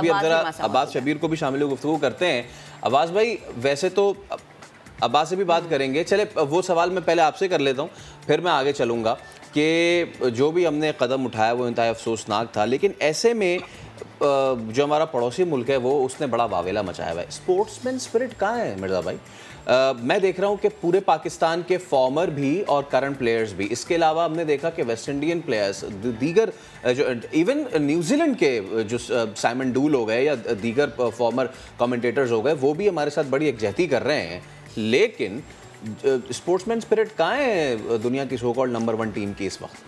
शबीर को भी शामिल गुफ्तगू करते हैं। अब्बास भाई, वैसे तो अब्बास से भी बात करेंगे, चले वो सवाल मैं पहले आपसे कर लेता हूँ, फिर मैं आगे चलूँगा कि जो भी हमने कदम उठाया वो इंतहाई अफसोसनाक था, लेकिन ऐसे में जो हमारा पड़ोसी मुल्क है वो उसने बड़ा वावेला मचाया हुआ है। स्पोर्ट्समैन स्पिरिट कहाँ है मिर्ज़ा भाई? मैं देख रहा हूँ कि पूरे पाकिस्तान के फॉर्मर भी और करंट प्लेयर्स भी, इसके अलावा हमने देखा कि वेस्ट इंडियन प्लेयर्स, दीगर जो इवन न्यूजीलैंड के जो साइमन डूल हो गए या दीगर फॉर्मर कमेंटेटर्स हो गए, वो भी हमारे साथ बड़ी यकजहती कर रहे हैं। लेकिन स्पोर्ट्समैन स्पिरिट कहाँ है दुनिया की सो कॉल्ड नंबर 1 टीम की इस वक्त?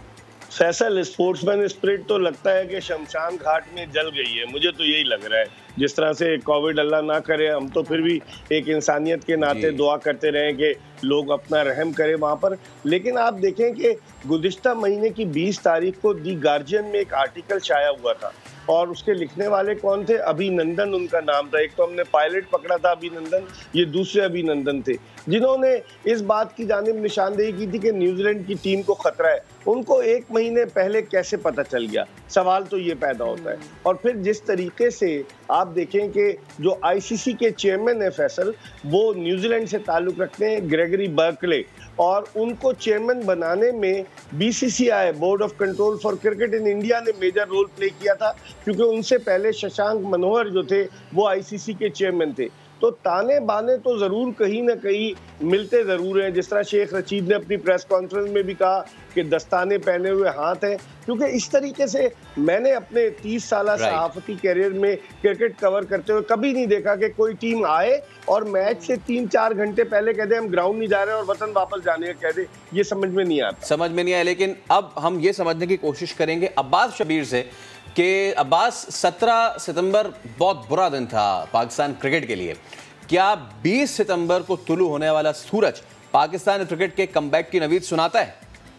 फैसल, स्पोर्ट्समैन स्पिरिट तो लगता है कि शमशान घाट में जल गई है, मुझे तो यही लग रहा है। जिस तरह से कोविड, अल्लाह ना करे, हम तो फिर भी एक इंसानियत के नाते दुआ करते रहे कि लोग अपना रहम करें वहाँ पर। लेकिन आप देखें कि गुज़िश्ता महीने की 20 तारीख को दी गार्जियन में एक आर्टिकल शाया हुआ था, और उसके लिखने वाले कौन थे? अभिनंदन उनका नाम था। एक तो हमने पायलट पकड़ा था अभिनंदन, ये दूसरे अभिनंदन थे जिन्होंने इस बात की जानिब निशानदेही की थी कि न्यूजीलैंड की टीम को खतरा है। उनको 1 महीने पहले कैसे पता चल गया? सवाल तो ये पैदा होता है। और फिर जिस तरीके से आप देखें कि जो ICC के चेयरमैन है फैसल, वो न्यूजीलैंड से ताल्लुक़ रखते हैं, ग्रेगरी बर्कले, और उनको चेयरमैन बनाने में BCCI, board of control for cricket in India, ने मेजर रोल प्ले किया था, क्योंकि उनसे पहले शशांक मनोहर जो थे वो ICC के चेयरमैन थे। तो ताने बाने तो ज़रूर कहीं ना कहीं मिलते ज़रूर हैं। जिस तरह शेख रशीद ने अपनी प्रेस कॉन्फ्रेंस में भी कहा कि दस्ताने पहने हुए हाथ हैं, क्योंकि इस तरीके से मैंने अपने 30 साल सहाफ़ती कैरियर में क्रिकेट कवर करते हुए कभी नहीं देखा कि कोई टीम आए और मैच से 3-4 घंटे पहले कह दे हम ग्राउंड नहीं जा रहे और वतन वापस जाने का कह दे। ये समझ में नहीं आता, समझ में नहीं आया। लेकिन अब हम ये समझने की कोशिश करेंगे अब्बास शबीर से कि अब्बास, 17 सितंबर बहुत बुरा दिन था पाकिस्तान क्रिकेट के लिए। क्या 20 सितंबर को तुलू होने वाला सूरज पाकिस्तान क्रिकेट के कमबैक की नवीद सुनाता है?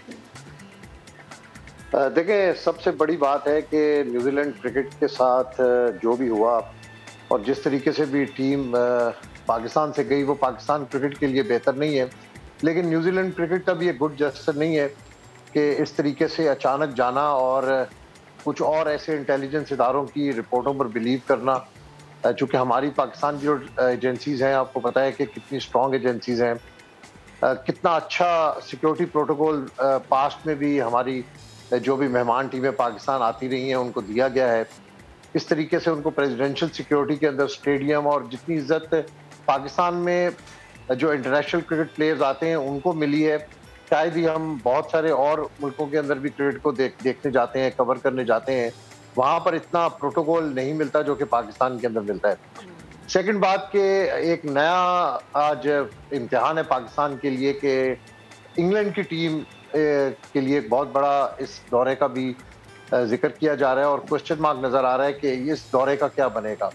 देखिए, सबसे बड़ी बात है कि न्यूजीलैंड क्रिकेट के साथ जो भी हुआ और जिस तरीके से भी टीम पाकिस्तान से गई, वो पाकिस्तान क्रिकेट के लिए बेहतर नहीं है। लेकिन न्यूजीलैंड क्रिकेट का भी एक गुड जेस्चर नहीं है कि इस तरीके से अचानक जाना और कुछ और ऐसे इंटेलिजेंस इदारों की रिपोर्टों पर बिलीव करना। चूँकि हमारी पाकिस्तान की जो एजेंसीज़ हैं, आपको पता है कि कितनी स्ट्रॉन्ग एजेंसीज़ हैं, कितना अच्छा सिक्योरिटी प्रोटोकॉल पास्ट में भी हमारी जो भी मेहमान टीमें पाकिस्तान आती रही हैं उनको दिया गया है, इस तरीके से उनको प्रेसिडेंशियल सिक्योरिटी के अंदर स्टेडियम और जितनी इज्जत पाकिस्तान में जो इंटरनेशनल क्रिकेट प्लेयर्स आते हैं उनको मिली है, शायद ही हम बहुत सारे और मुल्कों के अंदर भी क्रिकेट को देखने जाते हैं, कवर करने जाते हैं, वहाँ पर इतना प्रोटोकॉल नहीं मिलता जो कि पाकिस्तान के अंदर मिलता है। सेकंड बात के एक नया आज इम्तिहान है पाकिस्तान के लिए कि इंग्लैंड की टीम के लिए एक बहुत बड़ा इस दौरे का भी जिक्र किया जा रहा है और क्वेश्चन मार्क नज़र आ रहा है कि इस दौरे का क्या बनेगा।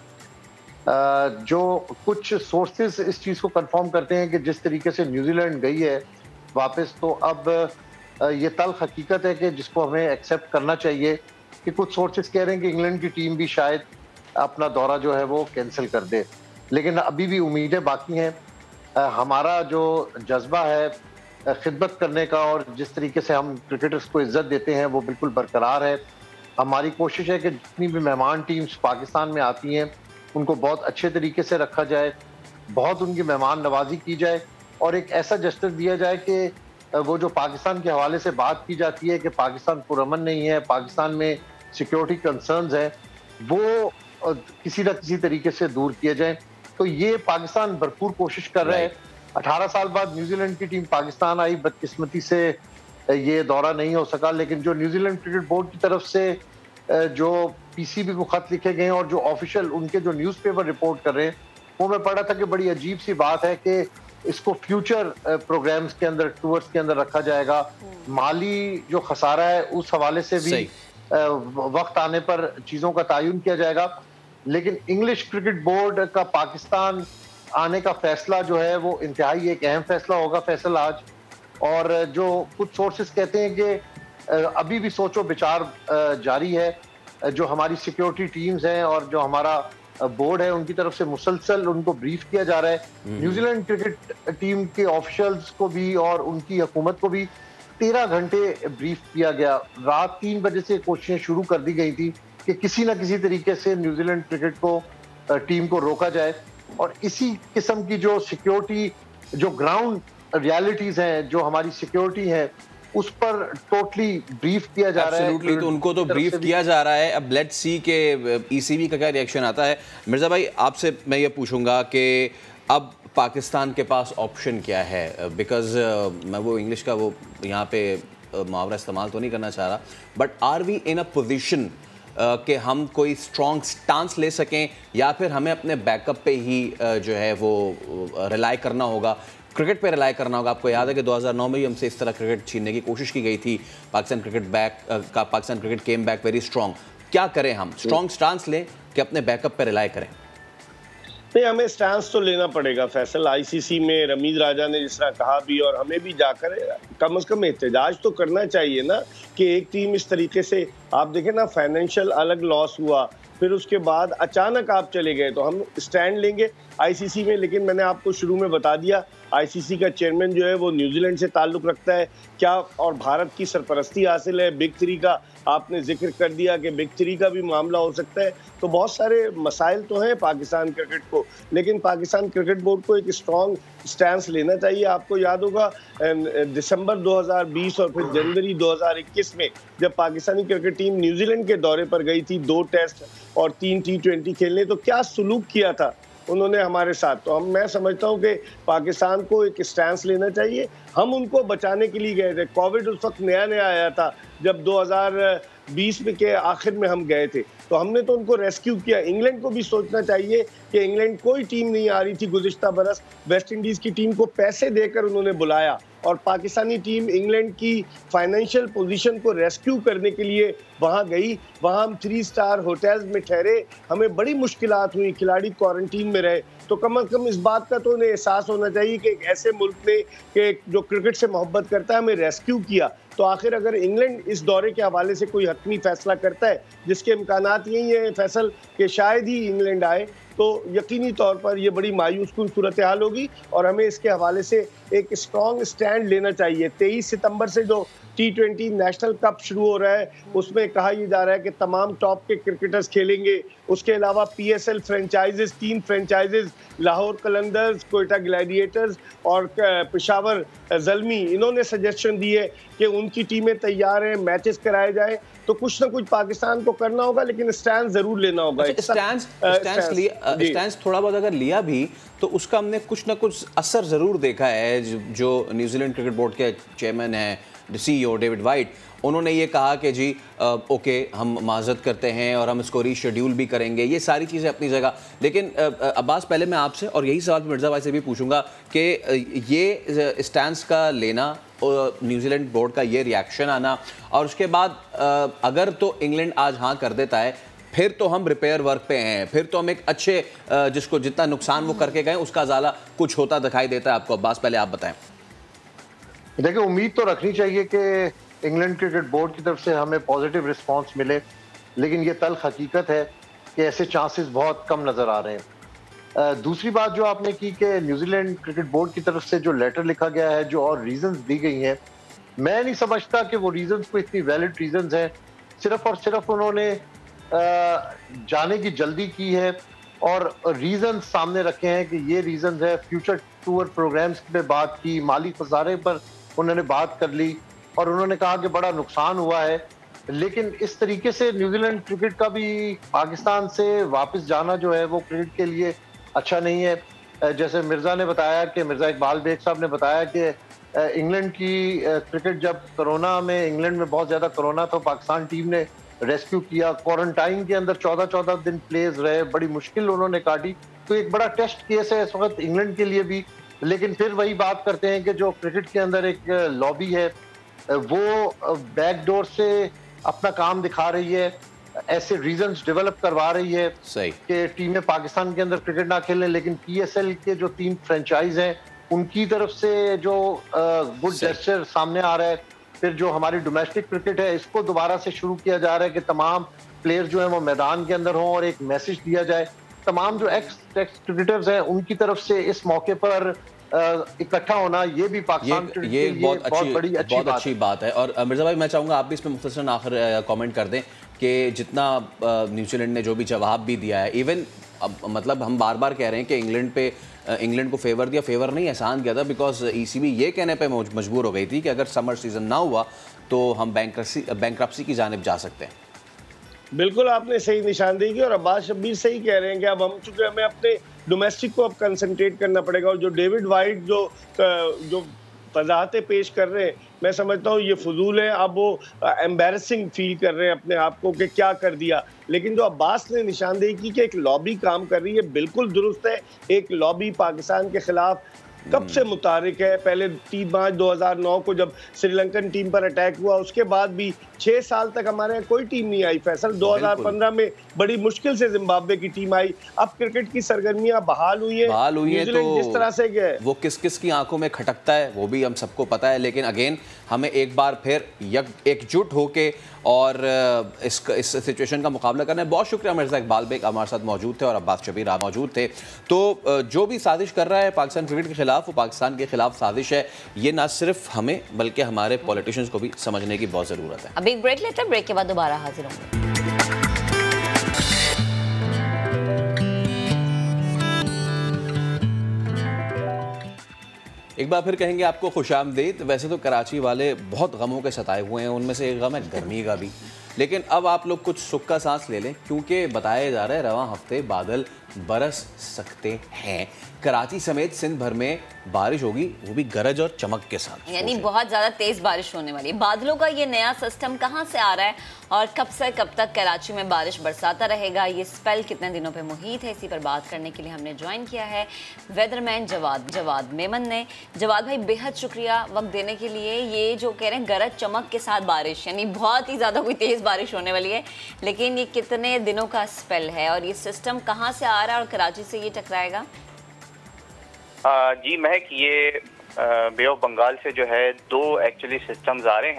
जो कुछ सोर्सेज इस चीज़ को कंफर्म करते हैं कि जिस तरीके से न्यूजीलैंड गई है वापस, तो अब ये तल्ख हकीकत है कि जिसको हमें एक्सेप्ट करना चाहिए कि कुछ सोर्सेज कह रहे हैं कि इंग्लैंड की टीम भी शायद अपना दौरा जो है वो कैंसिल कर दे, लेकिन अभी भी उम्मीदें बाकी हैं। हमारा जो जज्बा है खिदमत करने का और जिस तरीके से हम क्रिकेटर्स को इज्जत देते हैं वो बिल्कुल बरकरार है। हमारी कोशिश है कि जितनी भी मेहमान टीम्स पाकिस्तान में आती हैं उनको बहुत अच्छे तरीके से रखा जाए, बहुत उनकी मेहमान नवाजी की जाए और एक ऐसा जस्टिस दिया जाए कि वो जो पाकिस्तान के हवाले से बात की जाती है कि पाकिस्तान पुरअमन नहीं है, पाकिस्तान में सिक्योरिटी कंसर्न्स हैं, वो किसी न किसी तरीके से दूर किए जाए। तो ये पाकिस्तान भरपूर कोशिश कर रहा है। 18 साल बाद न्यूजीलैंड की टीम पाकिस्तान आई, बदकिस्मती से ये दौरा नहीं हो सका, लेकिन जो न्यूजीलैंड क्रिकेट बोर्ड की तरफ से जो पीसीबी को खत लिखे गए और जो ऑफिशियल उनके जो न्यूज़पेपर रिपोर्ट कर रहे हैं, वो मैं पढ़ा था कि बड़ी अजीब सी बात है कि इसको फ्यूचर प्रोग्राम्स के अंदर, टूर्स के अंदर रखा जाएगा। माली जो खसारा है उस हवाले से भी वक्त आने पर चीज़ों का तयन किया जाएगा। लेकिन इंग्लिश क्रिकेट बोर्ड का पाकिस्तान आने का फैसला जो है वो इंतहाई एक अहम फैसला होगा फैसल आज। और जो कुछ सोर्सेस कहते हैं कि अभी भी सोचो विचार जारी है, जो हमारी सिक्योरिटी टीम्स हैं और जो हमारा बोर्ड है उनकी तरफ से मुसलसल उनको ब्रीफ किया जा रहा है। न्यूजीलैंड क्रिकेट टीम के ऑफिशियल्स को भी और उनकी हुकूमत को भी 13 घंटे ब्रीफ किया गया। रात 3 बजे से कोशिशें शुरू कर दी गई थी कि किसी न किसी तरीके से न्यूजीलैंड क्रिकेट को टीम को रोका जाए और इसी किस्म की जो सिक्योरिटी, जो ग्राउंड रियलिटीज हैं, जो हमारी सिक्योरिटी है, उस पर टोटली ब्रीफ किया जा रहा है। तो उनको तो ब्रीफ किया जा रहा है। अब लेट्स सी के ईसीबी का क्या रिएक्शन आता है। मिर्ज़ा भाई, आपसे मैं ये पूछूंगा कि अब पाकिस्तान के पास ऑप्शन क्या है, बिकॉज मैं वो इंग्लिश का वो यहाँ पे मुहावरा इस्तेमाल तो नहीं करना चाह रहा, but are we in a position कि हम कोई स्ट्रॉन्ग स्टांस ले सकें या फिर हमें अपने बैकअप पे ही जो है वो रिलाई करना होगा, क्रिकेट पे रिलाई करना होगा। आपको याद है कि 2009 में ही हमसे इस तरह क्रिकेट छीनने की कोशिश की गई थी। Pakistan cricket came back very strong. क्या करें हम? स्ट्रॉन्ग स्टांस लें कि अपने बैकअप पे रिलाई करें? नहीं, हमें स्टांस तो लेना पड़ेगा फैसल। आईसीसी में रमीज राजा ने जिस तरह कहा भी, और हमें भी जाकर कम से कम एहतजाज तो करना चाहिए ना कि एक टीम इस तरीके से, आप देखें ना, फाइनेंशियल अलग लॉस हुआ, फिर उसके बाद अचानक आप चले गए, तो हम स्टैंड लेंगे आईसीसी में। लेकिन मैंने आपको शुरू में बता दिया, आईसीसी का चेयरमैन जो है वो न्यूजीलैंड से ताल्लुक़ रखता है क्या, और भारत की सरपरस्ती हासिल है। बिग 3 का आपने जिक्र कर दिया कि बिग 3 का भी मामला हो सकता है। तो बहुत सारे मसाइल तो हैं पाकिस्तान क्रिकेट को, लेकिन पाकिस्तान क्रिकेट बोर्ड को एक स्ट्रॉन्ग स्टैंस लेना चाहिए। आपको याद होगा दिसंबर 2020 और फिर जनवरी 2021 में जब पाकिस्तानी क्रिकेट टीम न्यूजीलैंड के दौरे पर गई थी 2 टेस्ट और 3 T20 खेलने, तो क्या सलूक किया था उन्होंने हमारे साथ। तो मैं समझता हूँ कि पाकिस्तान को एक स्टैंस लेना चाहिए। हम उनको बचाने के लिए गए थे। कोविड उस वक्त नया नया आया था जब 2020 में के आखिर में हम गए थे, तो हमने तो उनको रेस्क्यू किया। इंग्लैंड को भी सोचना चाहिए कि इंग्लैंड कोई टीम नहीं आ रही थी गुज़िश्ता बरस, वेस्ट इंडीज़ की टीम को पैसे देकर उन्होंने बुलाया और पाकिस्तानी टीम इंग्लैंड की फाइनेंशियल पोजीशन को रेस्क्यू करने के लिए वहां गई। वहां हम 3 स्टार होटल्स में ठहरे, हमें बड़ी मुश्किलात हुई, खिलाड़ी क्वारंटीन में रहे। तो कम से कम इस बात का तो उन्हें एहसास होना चाहिए कि एक ऐसे मुल्क ने कि जो क्रिकेट से मोहब्बत करता है हमें रेस्क्यू किया। तो आखिर अगर इंग्लैंड इस दौरे के हवाले से कोई हतमी फैसला करता है, जिसके इम्कानात यही है फैसल कि शायद ही इंग्लैंड आए, तो यकीनी तौर पर यह बड़ी मायूस कुन सूरत हाल होगी और हमें इसके हवाले से एक स्ट्रॉन्ग स्टैंड लेना चाहिए। 23 सितंबर से जो T20 नेशनल कप शुरू हो रहा है, उसमें कहा यह जा रहा है कि तमाम टॉप के क्रिकेटर्स खेलेंगे। उसके अलावा PSL franchises, 3 franchises, Lahore Qalandars, Quetta gladiators और पेशावर ज़ल्मी, इन्होंने सजेशन दी है कि उनकी टीमें तैयार हैं, मैचेस कराए जाए। तो कुछ ना कुछ पाकिस्तान को करना होगा, लेकिन स्टैंड जरूर लेना होगा। स्टैंड थोड़ा बहुत अगर लिया भी तो उसका हमने कुछ ना कुछ असर जरूर देखा है। जो न्यूजीलैंड क्रिकेट बोर्ड के चेयरमैन हैं, CEO डेविड वाइट, उन्होंने ये कहा कि जी ओके, हम माजरत करते हैं और हम इसको रीशेड्यूल भी करेंगे। ये सारी चीज़ें अपनी जगह, लेकिन अब्बास, पहले मैं आपसे और यही सवाल मिर्ज़ा भाई से भी पूछूंगा कि ये स्टैंड का लेना और न्यूजीलैंड बोर्ड का ये रिएक्शन आना, और उसके बाद अगर तो इंग्लैंड आज हाँ कर देता है, फिर तो हम रिपेयर वर्क पे हैं, फिर तो हम एक अच्छे जिसको जितना नुकसान वो करके गए उसका ज़ाला कुछ होता दिखाई देता है आपको। अब्बास, पहले आप बताएं। देखिए, उम्मीद तो रखनी चाहिए कि इंग्लैंड क्रिकेट बोर्ड की तरफ से हमें पॉजिटिव रिस्पांस मिले, लेकिन ये तल्ख हकीकत है कि ऐसे चांसेस बहुत कम नज़र आ रहे हैं। दूसरी बात जो आपने की कि न्यूजीलैंड क्रिकेट बोर्ड की तरफ से जो लेटर लिखा गया है, जो और रीजंस दी गई हैं, मैं नहीं समझता कि वो रीजंस को इतनी वैलिड रीजंस हैं। सिर्फ और सिर्फ उन्होंने जाने की जल्दी की है और रीजंस सामने रखे हैं कि ये रीजंस है। फ्यूचर टूर प्रोग्राम्स पे बात की, माली खसारे पर उन्होंने बात कर ली और उन्होंने कहा कि बड़ा नुकसान हुआ है। लेकिन इस तरीके से न्यूजीलैंड क्रिकेट का भी पाकिस्तान से वापस जाना जो है वो क्रिकेट के लिए अच्छा नहीं है। जैसे मिर्ज़ा ने बताया कि मिर्ज़ा इकबाल बेग साहब ने बताया कि इंग्लैंड की क्रिकेट, जब कोरोना में इंग्लैंड में बहुत ज़्यादा कोरोना था, पाकिस्तान टीम ने रेस्क्यू किया, क्वारंटाइन के अंदर 14-14 दिन प्लेयर्स रहे, बड़ी मुश्किल उन्होंने काटी। तो एक बड़ा टेस्ट केस है इस वक्त इंग्लैंड के लिए भी। लेकिन फिर वही बात करते हैं कि जो क्रिकेट के अंदर एक लॉबी है वो बैकडोर से अपना काम दिखा रही है, ऐसे रीजंस डेवलप करवा रही है कि टीमें पाकिस्तान के अंदर क्रिकेट ना खेलें। लेकिन PSL के जो 3 फ्रेंचाइज हैं उनकी तरफ से जो गुड जेस्चर सामने आ रहा है। फिर जो हमारी डोमेस्टिक क्रिकेट है, इसको दोबारा से शुरू किया जा रहा है कि तमाम प्लेयर जो है वो मैदान के अंदर हों और एक मैसेज दिया जाए। तमाम जो एक्स क्रिकेटर्स हैं उनकी तरफ से इस मौके पर इकट्ठा होना, ये भी पाकिस्तान ये बहुत अच्छी बात है। और मिर्ज़ा भाई, मैं चाहूँगा आप भी इसमें मुख्तसरन आखिर कमेंट कर दें कि जितना न्यूजीलैंड ने जो भी जवाब भी दिया है, इवन मतलब हम बार बार कह रहे हैं कि इंग्लैंड को फेवर दिया, फेवर नहीं एहसान किया था, बिकॉज ECB ये कहने पे मजबूर हो गई थी कि अगर समर सीजन ना हुआ तो हम बैंक्रप्सी की जानिब जा सकते हैं। बिल्कुल आपने सही निशानदेही की और अब्बास शब्बीर सही कह रहे हैं कि अब हम चूंकि हमें अपने डोमेस्टिक को अब कंसंट्रेट करना पड़ेगा। और जो डेविड वाइट जो वजाहतें पेश कर रहे हैं, मैं समझता हूँ ये फजूल है। अब वो एम्बैरसिंग फील कर रहे हैं अपने आप को कि क्या कर दिया। लेकिन जो अब्बास ने निशानदेही की कि एक लॉबी काम कर रही है, बिल्कुल दुरुस्त है। एक लॉबी पाकिस्तान के खिलाफ कब से मुतारिक है। पहले 3 मार्च 2009 को जब श्रीलंकन टीम पर अटैक हुआ, उसके बाद भी 6 साल तक हमारे यहाँ कोई टीम नहीं आई। फैसल 2015 में बड़ी मुश्किल से जिम्बाब्वे की टीम आई। अब क्रिकेट की सरगर्मियां बहाल हुई है तो जिस तरह से वो किस किस की आंखों में खटकता है वो भी हम सबको पता है। लेकिन अगेन हमें एक बार फिर एकजुट होके और इस सिचुएशन का मुकाबला करना है। बहुत शुक्रिया मिर्ज़ा इकबाल बेग हमारे साथ मौजूद थे और अब्बास शब्बीर मौजूद थे। तो जो भी साजिश कर रहा है पाकिस्तान क्रिकेट के खिलाफ, वो पाकिस्तान के खिलाफ साजिश है। ये ना सिर्फ हमें बल्कि हमारे पॉलिटिशियंस को भी समझने की बहुत ज़रूरत है। अभी एक ब्रेक लेते हैं, ब्रेक के बाद दोबारा हाजिर होंगे। एक बार फिर कहेंगे आपको खुशामदीद। वैसे तो कराची वाले बहुत गमों के सताए हुए हैं, उनमें से एक गम है गर्मी का भी। लेकिन अब आप लोग कुछ सुख का सांस ले लें, क्योंकि बताया जा रहा है रवां हफ्ते बादल बरस सकते हैं। कराची समेत सिंध भर में बारिश होगी, वो भी गरज और चमक के साथ। यानी बहुत ज़्यादा तेज़ बारिश होने वाली है। बादलों का ये नया सिस्टम कहाँ से आ रहा है और कब से कब तक कराची में बारिश बरसाता रहेगा, ये स्पेल कितने दिनों पे मुहित है, इसी पर बात करने के लिए हमने ज्वाइन किया है वेदरमैन जवाद मेमन ने। जवाद भाई, बेहद शुक्रिया वक्त देने के लिए। ये जो कह रहे हैं गरज चमक के साथ बारिश, यानी बहुत ही ज़्यादा कोई तेज़ बारिश होने वाली है, लेकिन ये कितने दिनों का स्पेल है और ये सिस्टम कहाँ से आ रहा है और कराची से ये टकराएगा? जी महक, ये बे ऑफ बंगाल से जो है 2 एक्चुअली सिस्टम्स आ रहे हैं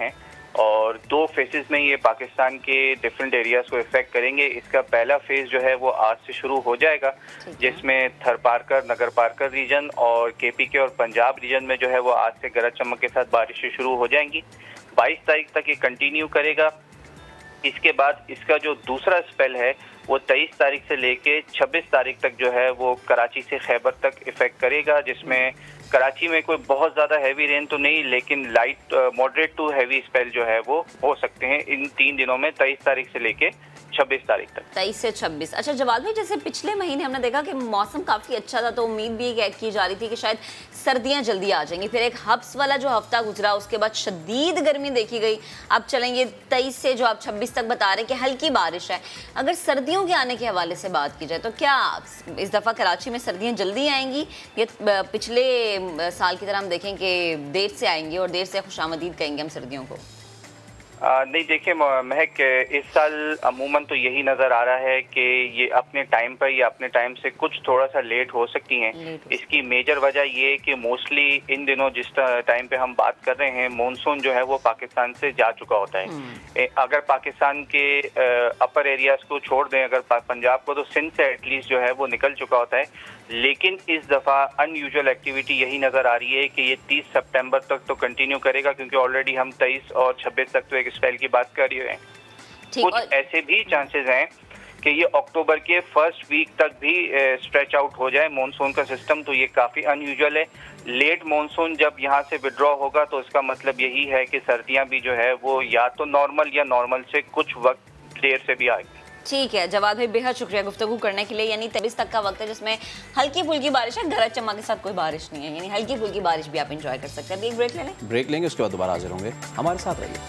और 2 फेजेस में ये पाकिस्तान के डिफरेंट एरियाज को इफेक्ट करेंगे। इसका पहला फेज जो है वो आज से शुरू हो जाएगा, जिसमें थर पारकर, नगर पारकर रीजन और केपीके और पंजाब रीजन में जो है वो आज से गरज चमक के साथ बारिशें शुरू हो जाएंगी। 22 तारीख तक ये कंटिन्यू करेगा। इसके बाद इसका जो दूसरा स्पेल है वो 23 तारीख से लेके 26 तारीख तक जो है वो कराची से खैबर तक इफेक्ट करेगा, जिसमें कराची में कोई बहुत ज़्यादा हैवी रेन तो नहीं, लेकिन light moderate to heavy spell जो है वो हो सकते हैं इन 3 दिनों में, 23 तारीख से लेके 26 तारीख तक। 23 से 26। अच्छा जवाद भाई, जैसे पिछले महीने हमने देखा कि मौसम काफ़ी अच्छा था, तो उम्मीद भी की जा रही थी कि शायद सर्दियां जल्दी आ जाएंगी। फिर एक हब्स वाला जो हफ्ता गुजरा, उसके बाद शदीद गर्मी देखी गई। अब चलेंगे 23 से जो आप 26 तक बता रहे हैं कि हल्की बारिश है। अगर सर्दियों के आने के हवाले से बात की जाए तो क्या इस दफ़ा कराची में सर्दियाँ जल्दी आएंगी या पिछले साल की तरह हम देखें कि देर से आएंगी और देर से खुशामदीद कहेंगे हम सर्दियों को? नहीं देखिए महक, इस साल अमूमन तो यही नज़र आ रहा है कि ये अपने टाइम पर या अपने टाइम से कुछ थोड़ा सा लेट हो सकती हैं। इसकी मेजर वजह ये कि मोस्टली इन दिनों जिस टाइम पे हम बात कर रहे हैं, मॉनसून जो है वो पाकिस्तान से जा चुका होता है। अगर पाकिस्तान के अपर एरियाज को छोड़ दें, अगर पंजाब को, तो सिंध से एटलीस्ट जो है वो निकल चुका होता है। लेकिन इस दफ़ा अनयूजुअल एक्टिविटी यही नज़र आ रही है कि ये 30 सितंबर तक तो कंटिन्यू करेगा, क्योंकि ऑलरेडी हम 23 और 26 तक तो एक स्पेल की बात कर रहे हैं। कुछ ऐसे भी चांसेस हैं कि ये अक्टूबर के फर्स्ट वीक तक भी स्ट्रेच आउट हो जाए मॉनसून का सिस्टम, तो ये काफ़ी अनयूजुअल है। लेट मॉनसून जब यहाँ से विड्रॉ होगा तो इसका मतलब यही है कि सर्दियाँ भी जो है वो या तो नॉर्मल या नॉर्मल से कुछ वक्त देर से भी आएगी। ठीक है जवाद भाई, बेहद शुक्रिया गुफ्तगू करने के लिए। यानी 23 तक का वक्त है जिसमें हल्की फुल्की बारिश है, गरज चमक के साथ कोई बारिश नहीं है, यानी हल्की फुल्की बारिश भी आप एंजॉय कर सकते हैं। एक ब्रेक ले लें, ब्रेक लेंगे, उसके बाद दोबारा हाजिर होंगे, हमारे साथ रहिए।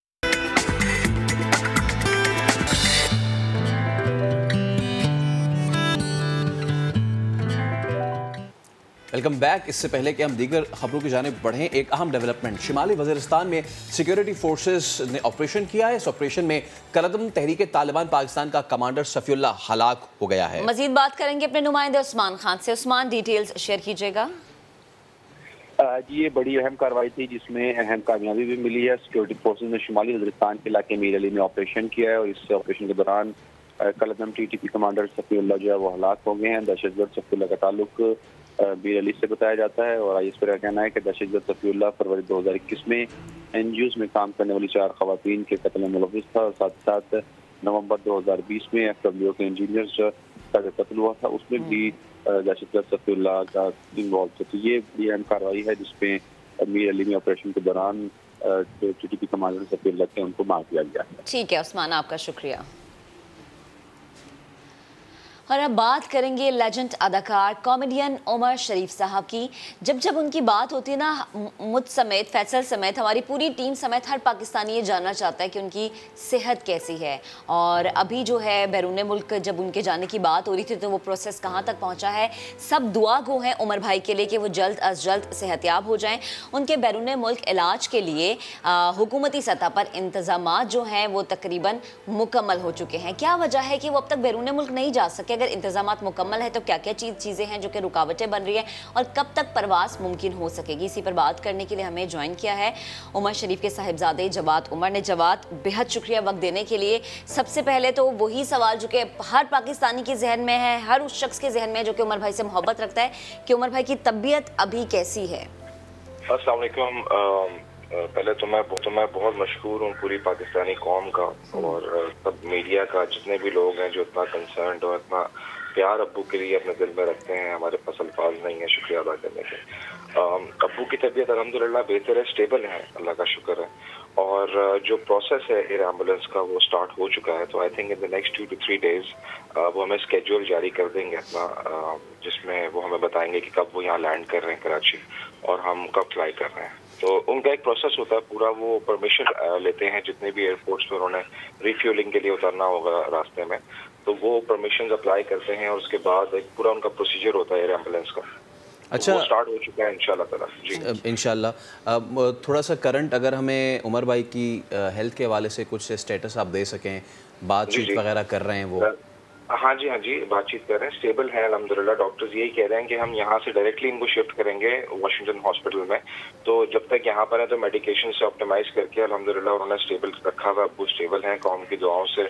Welcome back. इससे पहले कि हम दीगर खबरों की जानिब बढ़ें, एक अहम डेवलपमेंट, शिमाली वज़ीरिस्तान में सिक्योरिटी फोर्सेस ने ऑपरेशन किया है। इस ऑपरेशन में कलअदम तहरीक तालिबान पाकिस्तान का कमांडर सफीउल्लाह हलाक हो गया है। मजीद बात करेंगे अपने नुमाइंदे उस्मान खान से। उस्मान, डिटेल्स शेयर कीजिएगा। जी ये बड़ी अहम कार्रवाई थी जिसमें अहम कामयाबी भी मिली है। सिक्योरिटी फोर्सेस ने शिमाली वज़ीरिस्तान के इलाके मीर अली में ऑपरेशन किया है और इस ऑपरेशन के दौरान कलअदम TTP कमांडर सफीउल्लाह जो है वो हलाक हो गए हैं। दहशतगर्द सफीउल्लाह का ताल्लुक मीर अली से बताया जाता है और IS का कहना है कि दहशतगर्द सफीउल्लाह फरवरी 2021 में NGOs में काम करने वाली 4 खवातीन के कत्ल में मुलव्विस था और साथ साथ नवंबर 2020 में FWO के इंजीनियर्स का जो कत्ल हुआ था उसमें भी दहशतगर्द सफीउल्लाह का इन्वॉल्व था। तो ये बड़ी अहम कार्रवाई है जिसमें मीर अली में ऑपरेशन के दौरान जो TTP कमांडर सफीउल्लाह थे उनको मार दिया गया। ठीक है उस्मान, आपका शुक्रिया। और अब बात करेंगे लेजेंड अदाकार कॉमेडियन उमर शरीफ साहब की। जब जब उनकी बात होती है ना, मुझ समेत, फैसल समेत, हमारी पूरी टीम समेत हर पाकिस्तानी ये जानना चाहता है कि उनकी सेहत कैसी है। और अभी जो है बैरून मुल्क जब उनके जाने की बात हो रही थी तो वो प्रोसेस कहाँ तक पहुँचा है। सब दुआ गो हैं उमर भाई के लिए कि वो जल्द अज जल्द सेहतयाब हो जाएँ। उनके बैरून मुल्क इलाज के लिए हुकूमती सतह पर इंतज़ामात जो हैं वो तकरीबन मुकम्मल हो चुके हैं। क्या वजह है कि वो अब तक बैरून मुल्क नहीं जा सके? अगर इंतजामात मुकम्मल है तो क्या क्या चीज़ें हैं जो कि रुकावटें बन रही हैं और कब तक परवास मुमकिन हो सकेगी? इसी पर बात करने के लिए हमें ज्वाइन किया है उमर शरीफ के साहिबजादे जवाद उमर ने। जवाद, बेहद शुक्रिया वक्त देने के लिए। सबसे पहले तो वही सवाल जो कि हर पाकिस्तानी के जहन में है, हर उस शख्स के जहन में जो कि उमर भाई से मोहब्बत रखता है, कि उमर भाई की तबीयत अभी कैसी है? अस्सलाम वालेकुम। पहले तो मैं बहुत मशहूर हूँ पूरी पाकिस्तानी कौम का और सब मीडिया का, जितने भी लोग हैं जो इतना कंसर्न और इतना प्यार अब्बू के लिए अपने दिल में रखते हैं। हमारे पास अल्फाज नहीं है शुक्रिया अदा करने के। अब्बू की तबीयत अल्हम्दुलिल्लाह बेहतर है, स्टेबल है, अल्लाह का शुक्र है। और जो प्रोसेस है एयर एम्बुलेंस का वो स्टार्ट हो चुका है। तो I think in the next 2 to 3 days वो हमें स्केड्यूल जारी कर देंगे अपना, जिसमें वो हमें बताएंगे कि कब वो यहाँ लैंड कर रहे हैं कराची और हम कब फ्लाई कर रहे हैं। तो उनका एक प्रोसेस होता है पूरा, वो परमिशन लेते हैं जितने भी एयरपोर्ट्स पर उन्होंने रिफ्यूलिंग के लिए उतरना होगा रास्ते में, तो वो परमिशन अप्लाई करते हैं और उसके बाद एक पूरा उनका प्रोसीजर होता है एयर एम्बुलेंस का। अच्छा, वो स्टार्ट हो चुका है इंशाल्लाह ताला। जी इंशाल्लाह। थोड़ा सा करंट अगर हमें उमर भाई की हेल्थ के हवाले से कुछ स्टेटस आप दे सकें, बातचीत वगैरह कर रहे हैं वो? हाँ जी, बातचीत कर रहे हैं, स्टेबल है अल्हम्दुलिल्लाह। डॉक्टर्स यही कह रहे हैं कि हम यहाँ से डायरेक्टली इनको शिफ्ट करेंगे वॉशिंगटन हॉस्पिटल में। तो जब तक यहाँ पर है तो मेडिकेशन से ऑप्टिमाइज करके अल्हम्दुलिल्लाह उन्होंने स्टेबल रखा हुआ। अब्बू स्टेबल हैं, कौम की दुआओं से,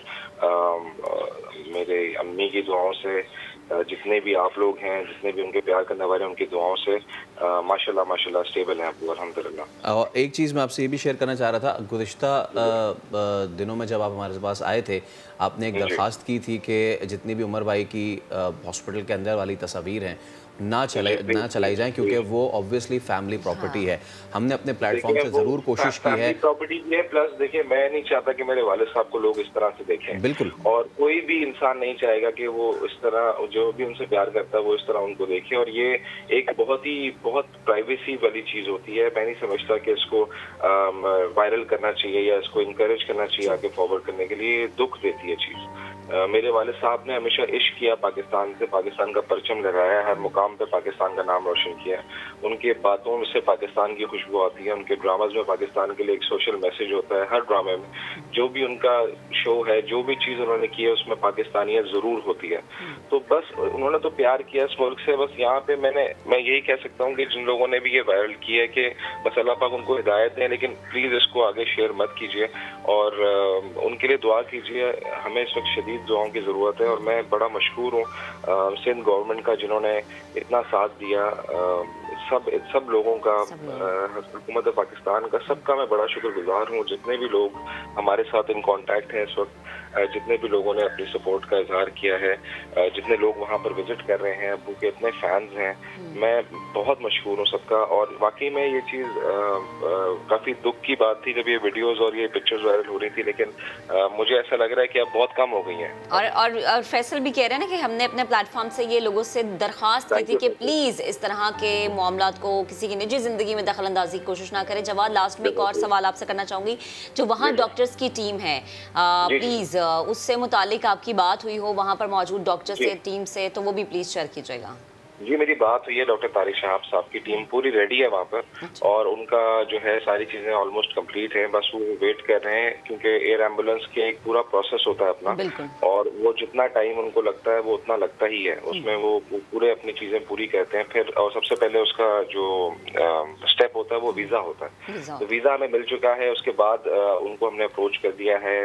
मेरे अम्मी की दुआओं से, जितने भी आप लोग हैं, जितने भी उनके प्यार करने वाले, उनकी दुआओं से माशाल्लाह स्टेबल हैं अब्बू अल्हम्दुलिल्लाह। और एक चीज़ मैं आपसे ये भी शेयर करना चाह रहा था, गुज़िश्ता दिनों में जब आप हमारे पास आए थे, आपने एक दरख्वास्त की थी कि जितनी भी उमर भाई की हॉस्पिटल के अंदर वाली तस्वीर हैं ना चलाई जाएं, क्योंकि वो ऑब्वियसली फैमिली प्रॉपर्टी है। हमने अपने प्लेटफॉर्म से ज़रूर कोशिश की है। प्रॉपर्टी है, प्लस देखिए मैं नहीं चाहता कि मेरे वालिद साहब को लोग इस तरह से देखें। बिल्कुल। और कोई भी इंसान नहीं चाहेगा कि वो इस तरह, जो भी उनसे प्यार करता है वो इस तरह उनको देखे। और ये एक बहुत प्राइवेसी वाली चीज़ होती है। मैं नहीं समझता कि इसको वायरल करना चाहिए या इसको इंकरेज करना चाहिए आगे फॉरवर्ड करने के लिए। दुख देती है चीज़। मेरे वालिद साहब ने हमेशा इश्क किया पाकिस्तान से, पाकिस्तान का परचम लगाया, हर मुकाम पे पाकिस्तान का नाम रोशन किया। उनके बातों से पाकिस्तान की खुशबू आती है, उनके ड्रामाज में पाकिस्तान के लिए एक सोशल मैसेज होता है। हर ड्रामे में जो भी उनका शो है, जो भी चीज़ उन्होंने की है, उसमें पाकिस्तानियत ज़रूर होती है। तो बस उन्होंने तो प्यार किया इस मुल्क से। बस यहाँ पे मैं यही कह सकता हूँ कि जिन लोगों ने भी ये वायरल किया है कि बस अल्लाह पाक उनको हिदायत दें, लेकिन प्लीज़ इसको आगे शेयर मत कीजिए और उनके लिए दुआ कीजिए। हमें इस वक्त शदीद दुआओं की ज़रूरत है और मैं बड़ा मशहूर हूँ सिंध गवर्नमेंट का, जिन्होंने इतना साथ दिया, सब लोगों का, हुकूमत पाकिस्तान का, सबका मैं बड़ा शुक्रगुजार हूँ। जितने भी लोग हमारे साथ इन कांटेक्ट हैं इस वक्त, जितने भी लोगों ने अपनी सपोर्ट का इजहार किया है, जितने लोग वहाँ पर विजिट कर रहे हैं, अब्बू के इतने फैंस हैं, मैं बहुत मशहूर हूँ सबका। और वाकई में ये चीज़ काफ़ी दुख की बात थी जब ये वीडियोस और ये पिक्चर्स वायरल हो रही थी, लेकिन मुझे ऐसा लग रहा है कि अब बहुत कम हो गई हैं। और फैसल भी कह रहे हैं ना कि हमने अपने प्लेटफॉर्म से ये लोगों से दरख्वास्त की थी कि प्लीज़ इस तरह के मामलात को, किसी की निजी ज़िंदगी में दखल अंदाजी की कोशिश ना करें। जवाब लास्ट में एक और सवाल आपसे करना चाहूँगी, जो वहाँ डॉक्टर्स की टीम है, प्लीज़ उससे मुतालिक आपकी बात हुई हो वहाँ पर मौजूद डॉक्टर से, टीम से, तो वो भी प्लीज़ शेयर कीजिएगा। जी, मेरी बात हुई है डॉक्टर तारिक शहाब साहब की टीम पूरी रेडी है वहाँ पर और उनका जो है सारी चीज़ें ऑलमोस्ट कंप्लीट है। बस वो वेट कर रहे हैं क्योंकि एयर एम्बुलेंस के एक पूरा प्रोसेस होता है अपना, और वो जितना टाइम उनको लगता है वो उतना लगता ही है। उसमें वो पूरे अपनी चीज़ें पूरी करते हैं। फिर और सबसे पहले उसका जो स्टेप होता है वो वीज़ा होता है। तो वीज़ा हमें मिल चुका है। उसके बाद उनको हमने अप्रोच कर दिया है।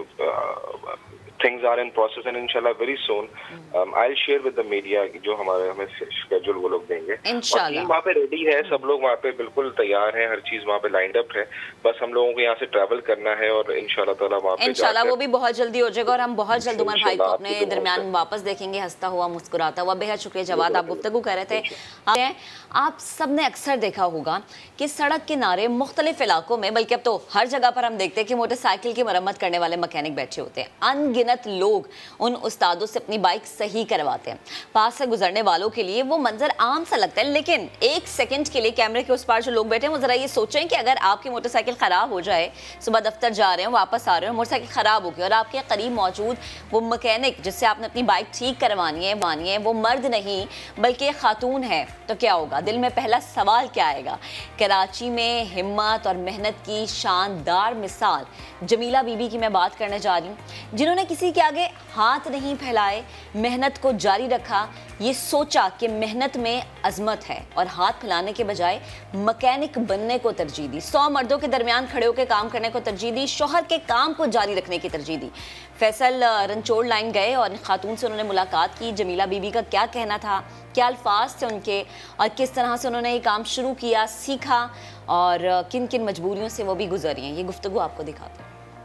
Things are in process and inshallah very soon I'll share with the media जो हमें schedule वो लोग देंगे। इंशाल्लाह वहाँ पे रेडी है, सब लोग वहाँ पे बिल्कुल तैयार हैं, हर चीज़ वहाँ पे लाइंड अप है। बस हम लोगों को यहाँ से ट्रैवल करना है और इंशाल्लाह ताला वहाँ पे इंशाल्लाह वो भी बहुत जल्दी हो जाएगा और हम बहुत जल्द उमर भाई को अपने दरमियान वापस देखेंगे, हंसता हुआ, मुस्कुराता हुआ। बेहद शुक्रिया जवाद, आप गुफ्तगू कर रहे थे। आप सब ने अक्सर देखा होगा कि सड़क किनारे मुख्तलिफ इलाकों में, बल्कि अब तो हर जगह पर हम देखते हैं कि मोटरसाइकिल की मरम्मत करने वाले मैकेनिक बैठे होते हैं। अनगिनत लोग उन उस्तादों से अपनी बाइक सही करवाते हैं। पास से गुजरने वालों के लिए वो मंजर आम सा लगता है, लेकिन एक सेकंड के लिए कैमरे के उस पार जो लोग बैठे हैं वो जरा ये सोचें कि अगर आपकी मोटरसाइकिल खराब हो जाए, सुबह दफ्तर जा रहे हैं, वापस आ रहे हैं, मोटरसाइकिल खराब हो गई और आपके करीब मौजूद वो मैकेनिक जिससे आपने अपनी बाइक ठीक करवानी है वो मर्द नहीं बल्कि खातून है, तो क्या होगा? दिल में पहला सवाल क्या आएगा? कराची में हिम्मत और मेहनत की शानदार मिसाल जमीला बीबी की मैं बात करने जा रही हूँ, जिन्होंने किसी के आगे हाथ नहीं फैलाए, मेहनत को जारी रखा, ये सोचा कि मेहनत में अजमत है और हाथ फैलाने के बजाय मैकेनिक बनने को तरजीह दी। 100 मर्दों के दरमियान खड़े होकर काम करने को तरजीह दी, शोहर के काम को जारी रखने की तरजीह दी। फैसल रंचोड़ लाइन गए और खातून से उन्होंने मुलाकात की। जमीला बीबी का क्या कहना था, क्या अल्फाज थे उनके और किस तरह से उन्होंने ये काम शुरू किया, सीखा और किन किन मजबूरियों से वो भी गुजरी हैं, ये गुफ्तगू आपको दिखाते हैं।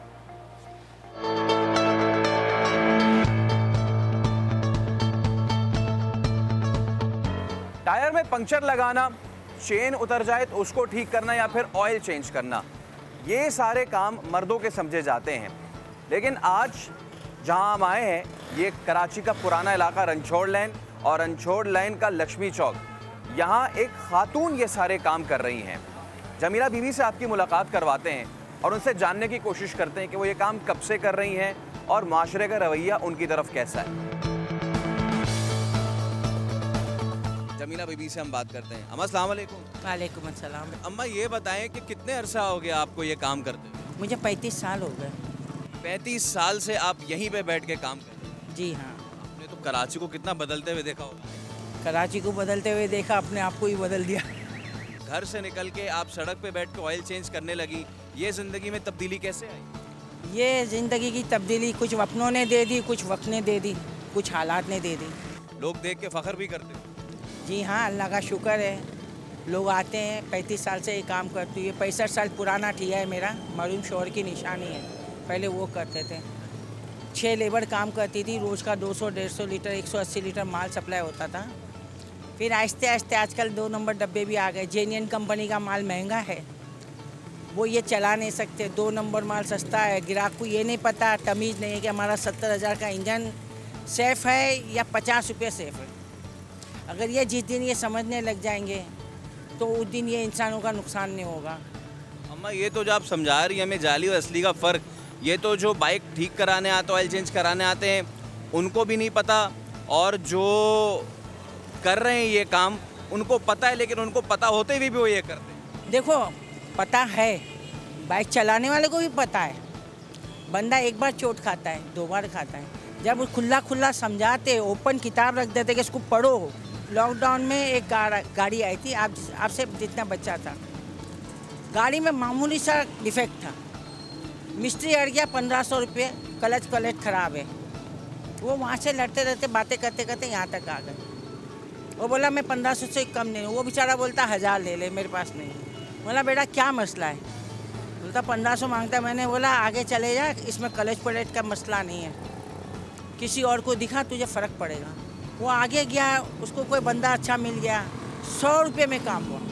टायर में पंक्चर लगाना, चेन उतर जाए तो उसको ठीक करना या फिर ऑयल चेंज करना, ये सारे काम मर्दों के समझे जाते हैं। लेकिन आज जहां हम आए हैं ये कराची का पुराना इलाका रंचोड़ लाइन और रंचोड़ लाइन का लक्ष्मी चौक, यहाँ एक खातून ये सारे काम कर रही हैं। जमीला बीबी से आपकी मुलाकात करवाते हैं और उनसे जानने की कोशिश करते हैं कि वो ये काम कब से कर रही हैं और माशरे का रवैया उनकी तरफ कैसा है। जमीला बीबी से हम बात करते हैं। अम्मा अस्सलाम वालेकुम। वालेकुम अस्सलाम। अम्मा ये बताएं कि कितने अरसा हो गया आपको ये काम करते हुए? मुझे 35 साल हो गए। 35 साल से आप यहीं पे बैठ के काम कर रहे हैं? जी हाँ। आपने तो कराची को कितना बदलते हुए देखा होगा। कराची को बदलते हुए देखा, अपने आप को ही बदल दिया। घर से निकल के आप सड़क पे बैठ के ऑयल चेंज करने लगी, ये ज़िंदगी में तब्दीली कैसे आई? ये ज़िंदगी की तब्दीली कुछ अपनों ने दे दी, कुछ वक्त ने दे दी, कुछ हालात ने दे दी। लोग देख के फ़ख्र भी करते? जी हाँ, अल्लाह का शुक्र है। लोग आते हैं, 35 साल से ये काम करती हुई, 65 साल पुराना ठिया है मेरा, मरूम शोहर की निशानी है। पहले वो करते थे, 6 लेबर काम करती थी, रोज़ का 200-150 लीटर 180 लीटर माल सप्लाई होता था। फिर आहिस्ते आहिस्ते आजकल 2 नंबर डब्बे भी आ गए। जेनियन कंपनी का माल महंगा है, वो ये चला नहीं सकते। 2 नंबर माल सस्ता है, ग्राहक को ये नहीं पता, तमीज़ नहीं है कि हमारा 70,000 का इंजन सेफ़ है या 50 रुपये सेफ़ है। अगर ये जिस दिन ये समझने लग जाएंगे तो उस दिन ये इंसानों का नुकसान नहीं होगा। अम्मा ये तो जो आप समझा रही हैं हमें जाली और असली का फ़र्क, ये तो जो बाइक ठीक कराने आते, ऑयल चेंज कराने आते हैं, उनको भी नहीं पता, और जो कर रहे हैं ये काम उनको पता है, लेकिन उनको पता होते हुए भी वो ये करते हैं। देखो, पता है, बाइक चलाने वाले को भी पता है। बंदा एक बार चोट खाता है, 2 बार खाता है। जब खुला खुला समझाते, ओपन किताब रख देते कि इसको पढ़ो। लॉकडाउन में एक गाड़ी आई थी, आपसे जितना बच्चा था, गाड़ी में मामूली सा डिफेक्ट था, मिस्त्री अड़ गया, 1500 रुपये, क्लच ख़राब है। वो वहाँ से लड़ते रहते, बातें करते करते यहाँ तक आ गए। वो बोला मैं 1500 से कम नहीं हूँ। वो बेचारा बोलता 1000 ले ले, मेरे पास नहीं। बोला बेटा क्या मसला है? बोलता 1500 मांगता। मैंने बोला आगे चले जा, इसमें क्लच प्लेट का मसला नहीं है, किसी और को दिखा, तुझे फ़र्क पड़ेगा। वो आगे गया, उसको कोई बंदा अच्छा मिल गया, 100 रुपये में काम हुआ।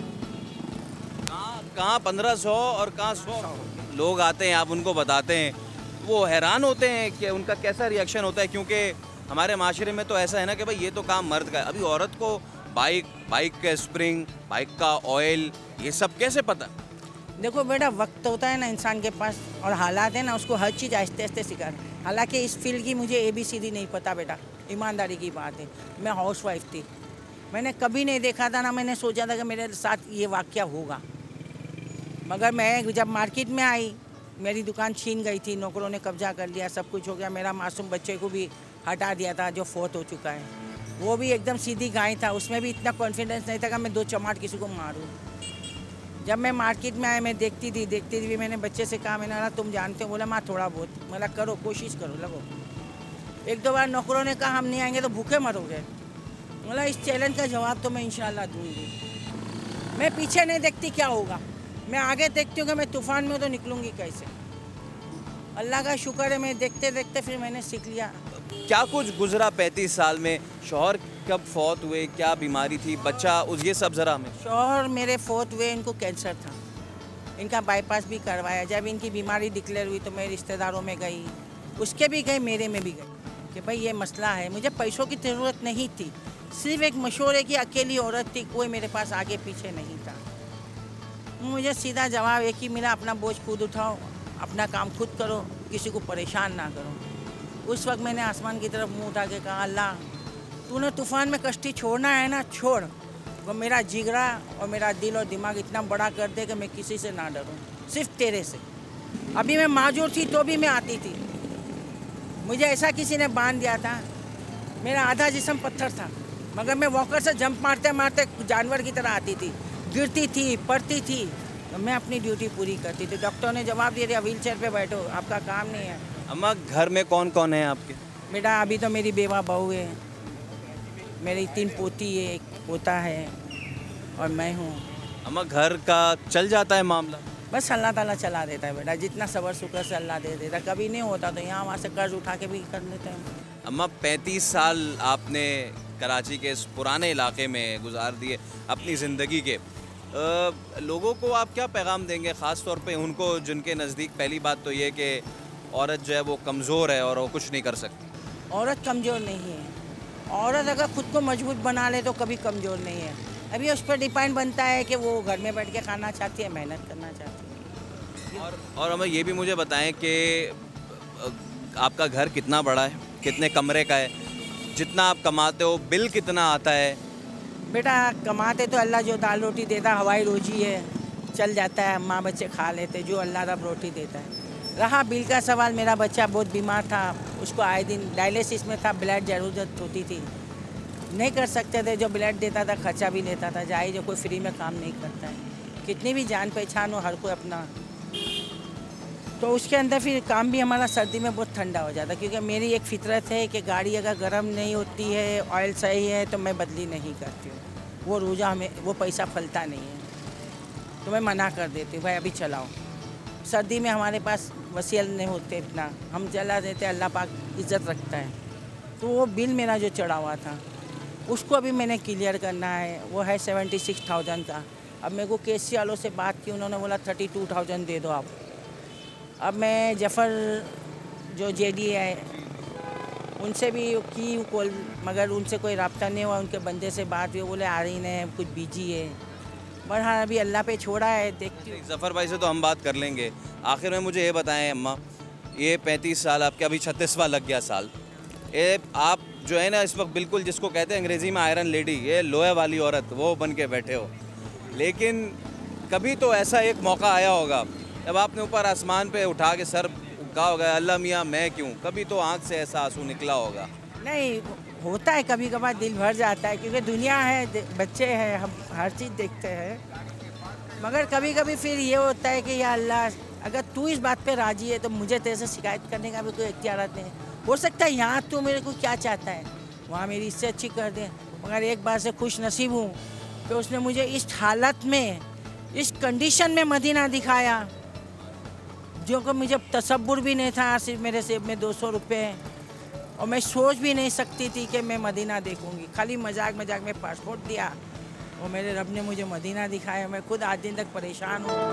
कहाँ 1500 और कहाँ 100? लोग आते हैं, आप उनको बताते हैं, वो हैरान होते हैं कि उनका कैसा रिएक्शन होता है, क्योंकि हमारे माशरे में तो ऐसा है ना कि भाई ये तो काम मर्द का है। अभी औरत को बाइक का स्प्रिंग, बाइक का ऑयल, ये सब कैसे पता? देखो बेटा, वक्त होता है ना इंसान के पास, और हालात है ना, उसको हर चीज़ आहिस्ते आहिस्ते सिखाना। हालांकि इस फील्ड की मुझे ABCD नहीं पता बेटा, ईमानदारी की बात है। मैं हाउसवाइफ थी, मैंने कभी नहीं देखा था, ना मैंने सोचा था कि मेरे साथ ये वाक़या होगा। मगर मैं जब मार्केट में आई, मेरी दुकान छीन गई थी, नौकरों ने कब्जा कर लिया, सब कुछ हो गया। मेरा मासूम बच्चे को भी हटा दिया था जो फोत हो चुका है। वो भी एकदम सीधी गाय था, उसमें भी इतना कॉन्फिडेंस नहीं था कि मैं 2 चमाट किसी को मारूं। जब मैं मार्केट में आया, मैं देखती थी भी, मैंने बच्चे से कहा, मैंने बोला तुम जानते हो? बोला माँ थोड़ा बहुत। बोला करो, कोशिश करो, लगो। 1-2 बार नौकरों ने कहा हम नहीं आएंगे तो भूखे मरोगे। बोला इस चैलेंज का जवाब तो मैं इंशाल्लाह दूंगी। मैं पीछे नहीं देखती क्या होगा, मैं आगे देखती हूँ कि मैं तूफ़ान में तो निकलूँगी कैसे। अल्लाह का शुक्र है, मैं देखते देखते फिर मैंने सीख लिया। क्या कुछ गुजरा 35 साल में? शौहर कब फौत हुए, क्या बीमारी थी, बच्चा, उस ये सब ज़रा हमें। शौहर मेरे फौत हुए, इनको कैंसर था, इनका बाईपास भी करवाया। जब इनकी बीमारी डिक्लेयर हुई तो मैं रिश्तेदारों में गई, उसके भी गए, मेरे में भी गई कि भाई ये मसला है। मुझे पैसों की ज़रूरत नहीं थी, सिर्फ एक मशवरे की अकेली औरत थी, कोई मेरे पास आगे पीछे नहीं था। मुझे सीधा जवाब एक ही मिला, अपना बोझ खुद उठाओ, अपना काम खुद करो, किसी को परेशान ना करो। उस वक्त मैंने आसमान की तरफ मुंह उठा के कहा, अल्लाह तूने तूफ़ान में कश्ती छोड़ना है ना, छोड़। वो मेरा जिगरा और मेरा दिल और दिमाग इतना बड़ा कर दे कि मैं किसी से ना डरूं, सिर्फ तेरे से। अभी मैं माजूर थी तो भी मैं आती थी, मुझे ऐसा किसी ने बांध दिया था, मेरा आधा जिस्म पत्थर था, मगर मैं वॉकर से जंप मारते मारते जानवर की तरह आती थी, गिरती थी, पड़ती थी, तो मैं अपनी ड्यूटी पूरी करती थी। डॉक्टर ने जवाब दे दिया व्हील चेयर पर बैठो, आपका काम नहीं है। अम्मा घर में कौन कौन है आपके? बेटा अभी तो मेरी बेवा बहू है, मेरी 3 पोती है, 1 पोता है और मैं हूँ। अम्मा घर का चल जाता है मामला? बस अल्लाह ताला चला देता है बेटा, जितना सब्र शुक्र से अल्लाह दे देता। कभी नहीं होता तो यहाँ वहाँ से कर्ज उठा के भी कर लेते हैं। अम्मा 35 साल आपने कराची के इस पुराने इलाके में गुजार दिए अपनी ज़िंदगी के, लोगों को आप क्या पैगाम देंगे, ख़ास तौर पे उनको जिनके नज़दीक पहली बात तो ये कि औरत जो है वो कमज़ोर है और वो कुछ नहीं कर सकती? औरत कमज़ोर नहीं है, औरत अगर खुद को मजबूत बना ले तो कभी कमज़ोर नहीं है। अभी उस पर डिपेंड बनता है कि वो घर में बैठ के खाना चाहती है, मेहनत करना चाहती है। और हमें ये भी मुझे बताएं कि आपका घर कितना बड़ा है, कितने कमरे का है, जितना आप कमाते हो बिल कितना आता है? बेटा कमाते तो अल्लाह जो दाल रोटी देता, हवाई रोजी है, चल जाता है, माँ बच्चे खा लेते, जो अल्लाह रब रोटी देता है। रहा बिल का सवाल, मेरा बच्चा बहुत बीमार था, उसको आए दिन डायलिसिस में था, ब्लड ज़रूरत होती थी, नहीं कर सकते थे। जो ब्लड देता था खर्चा भी लेता था, जाए जो कोई फ्री में काम नहीं करता है, कितनी भी जान पहचान हो हर कोई अपना। तो उसके अंदर फिर काम भी हमारा सर्दी में बहुत ठंडा हो जाता, क्योंकि मेरी एक फितरत है कि गाड़ी अगर गर्म नहीं होती है, ऑयल सही है तो मैं बदली नहीं करती हूँ। वो रोज़ा हमें वो पैसा फलता नहीं है, तो मैं मना कर देती हूँ, भाई अभी चलाओ। सर्दी में हमारे पास वसील नहीं होते इतना, हम चला देते, अल्लाह पाक इज़्ज़त रखता है। तो वो बिल मेरा जो चढ़ा हुआ था उसको अभी मैंने क्लियर करना है, वो है 76,000 का। अब मेरे को केसी वालों से बात की, उन्होंने बोला 32,000 दे दो आप। अब मैं जफ़र जो जेडी है उनसे भी की कॉल, मगर उनसे कोई रब्ता नहीं हुआ। उनके बंदे से बात हुई, बोले आ रही नहीं, कुछ बिजी है। पर हाँ अभी अल्लाह पे छोड़ा है, देखती हूँ। जफ़र भाई से तो हम बात कर लेंगे। आखिर में मुझे ये बताएं अम्मा, ये 35 साल आपके, अभी 36वां लग गया साल, ये आप जो है ना इस वक्त बिल्कुल जिसको कहते हैं अंग्रेज़ी में आयरन लेडी, ये लोहे वाली औरत, वो बन के बैठे हो। लेकिन कभी तो ऐसा एक मौका आया होगा जब आपने ऊपर आसमान पे उठा के सर कहा होगा अल्लाह मियाँ मैं क्यों, कभी तो आँख से ऐसा आंसू निकला होगा? नहीं, होता है कभी कभार, दिल भर जाता है, क्योंकि दुनिया है, बच्चे हैं, हम हर चीज़ देखते हैं। मगर कभी कभी फिर ये होता है कि या अल्लाह अगर तू इस बात पे राज़ी है तो मुझे तेरे से शिकायत करने का भी कोई इख्तियार नहीं है। हो सकता है यहाँ तू मेरे को क्या चाहता है वहाँ मेरी इससे अच्छी कर दे, मगर एक बार से खुश नसीब हूँ कि उसने मुझे इस हालत में, इस कंडीशन में मदीना दिखाया जो कि मुझे तसव्वुर भी नहीं था। सिर्फ मेरे जेब में 200 रुपये और मैं सोच भी नहीं सकती थी कि मैं मदीना देखूंगी। खाली मजाक मजाक में पासपोर्ट दिया और मेरे रब ने मुझे मदीना दिखाया। मैं खुद आज दिन तक परेशान हूँ।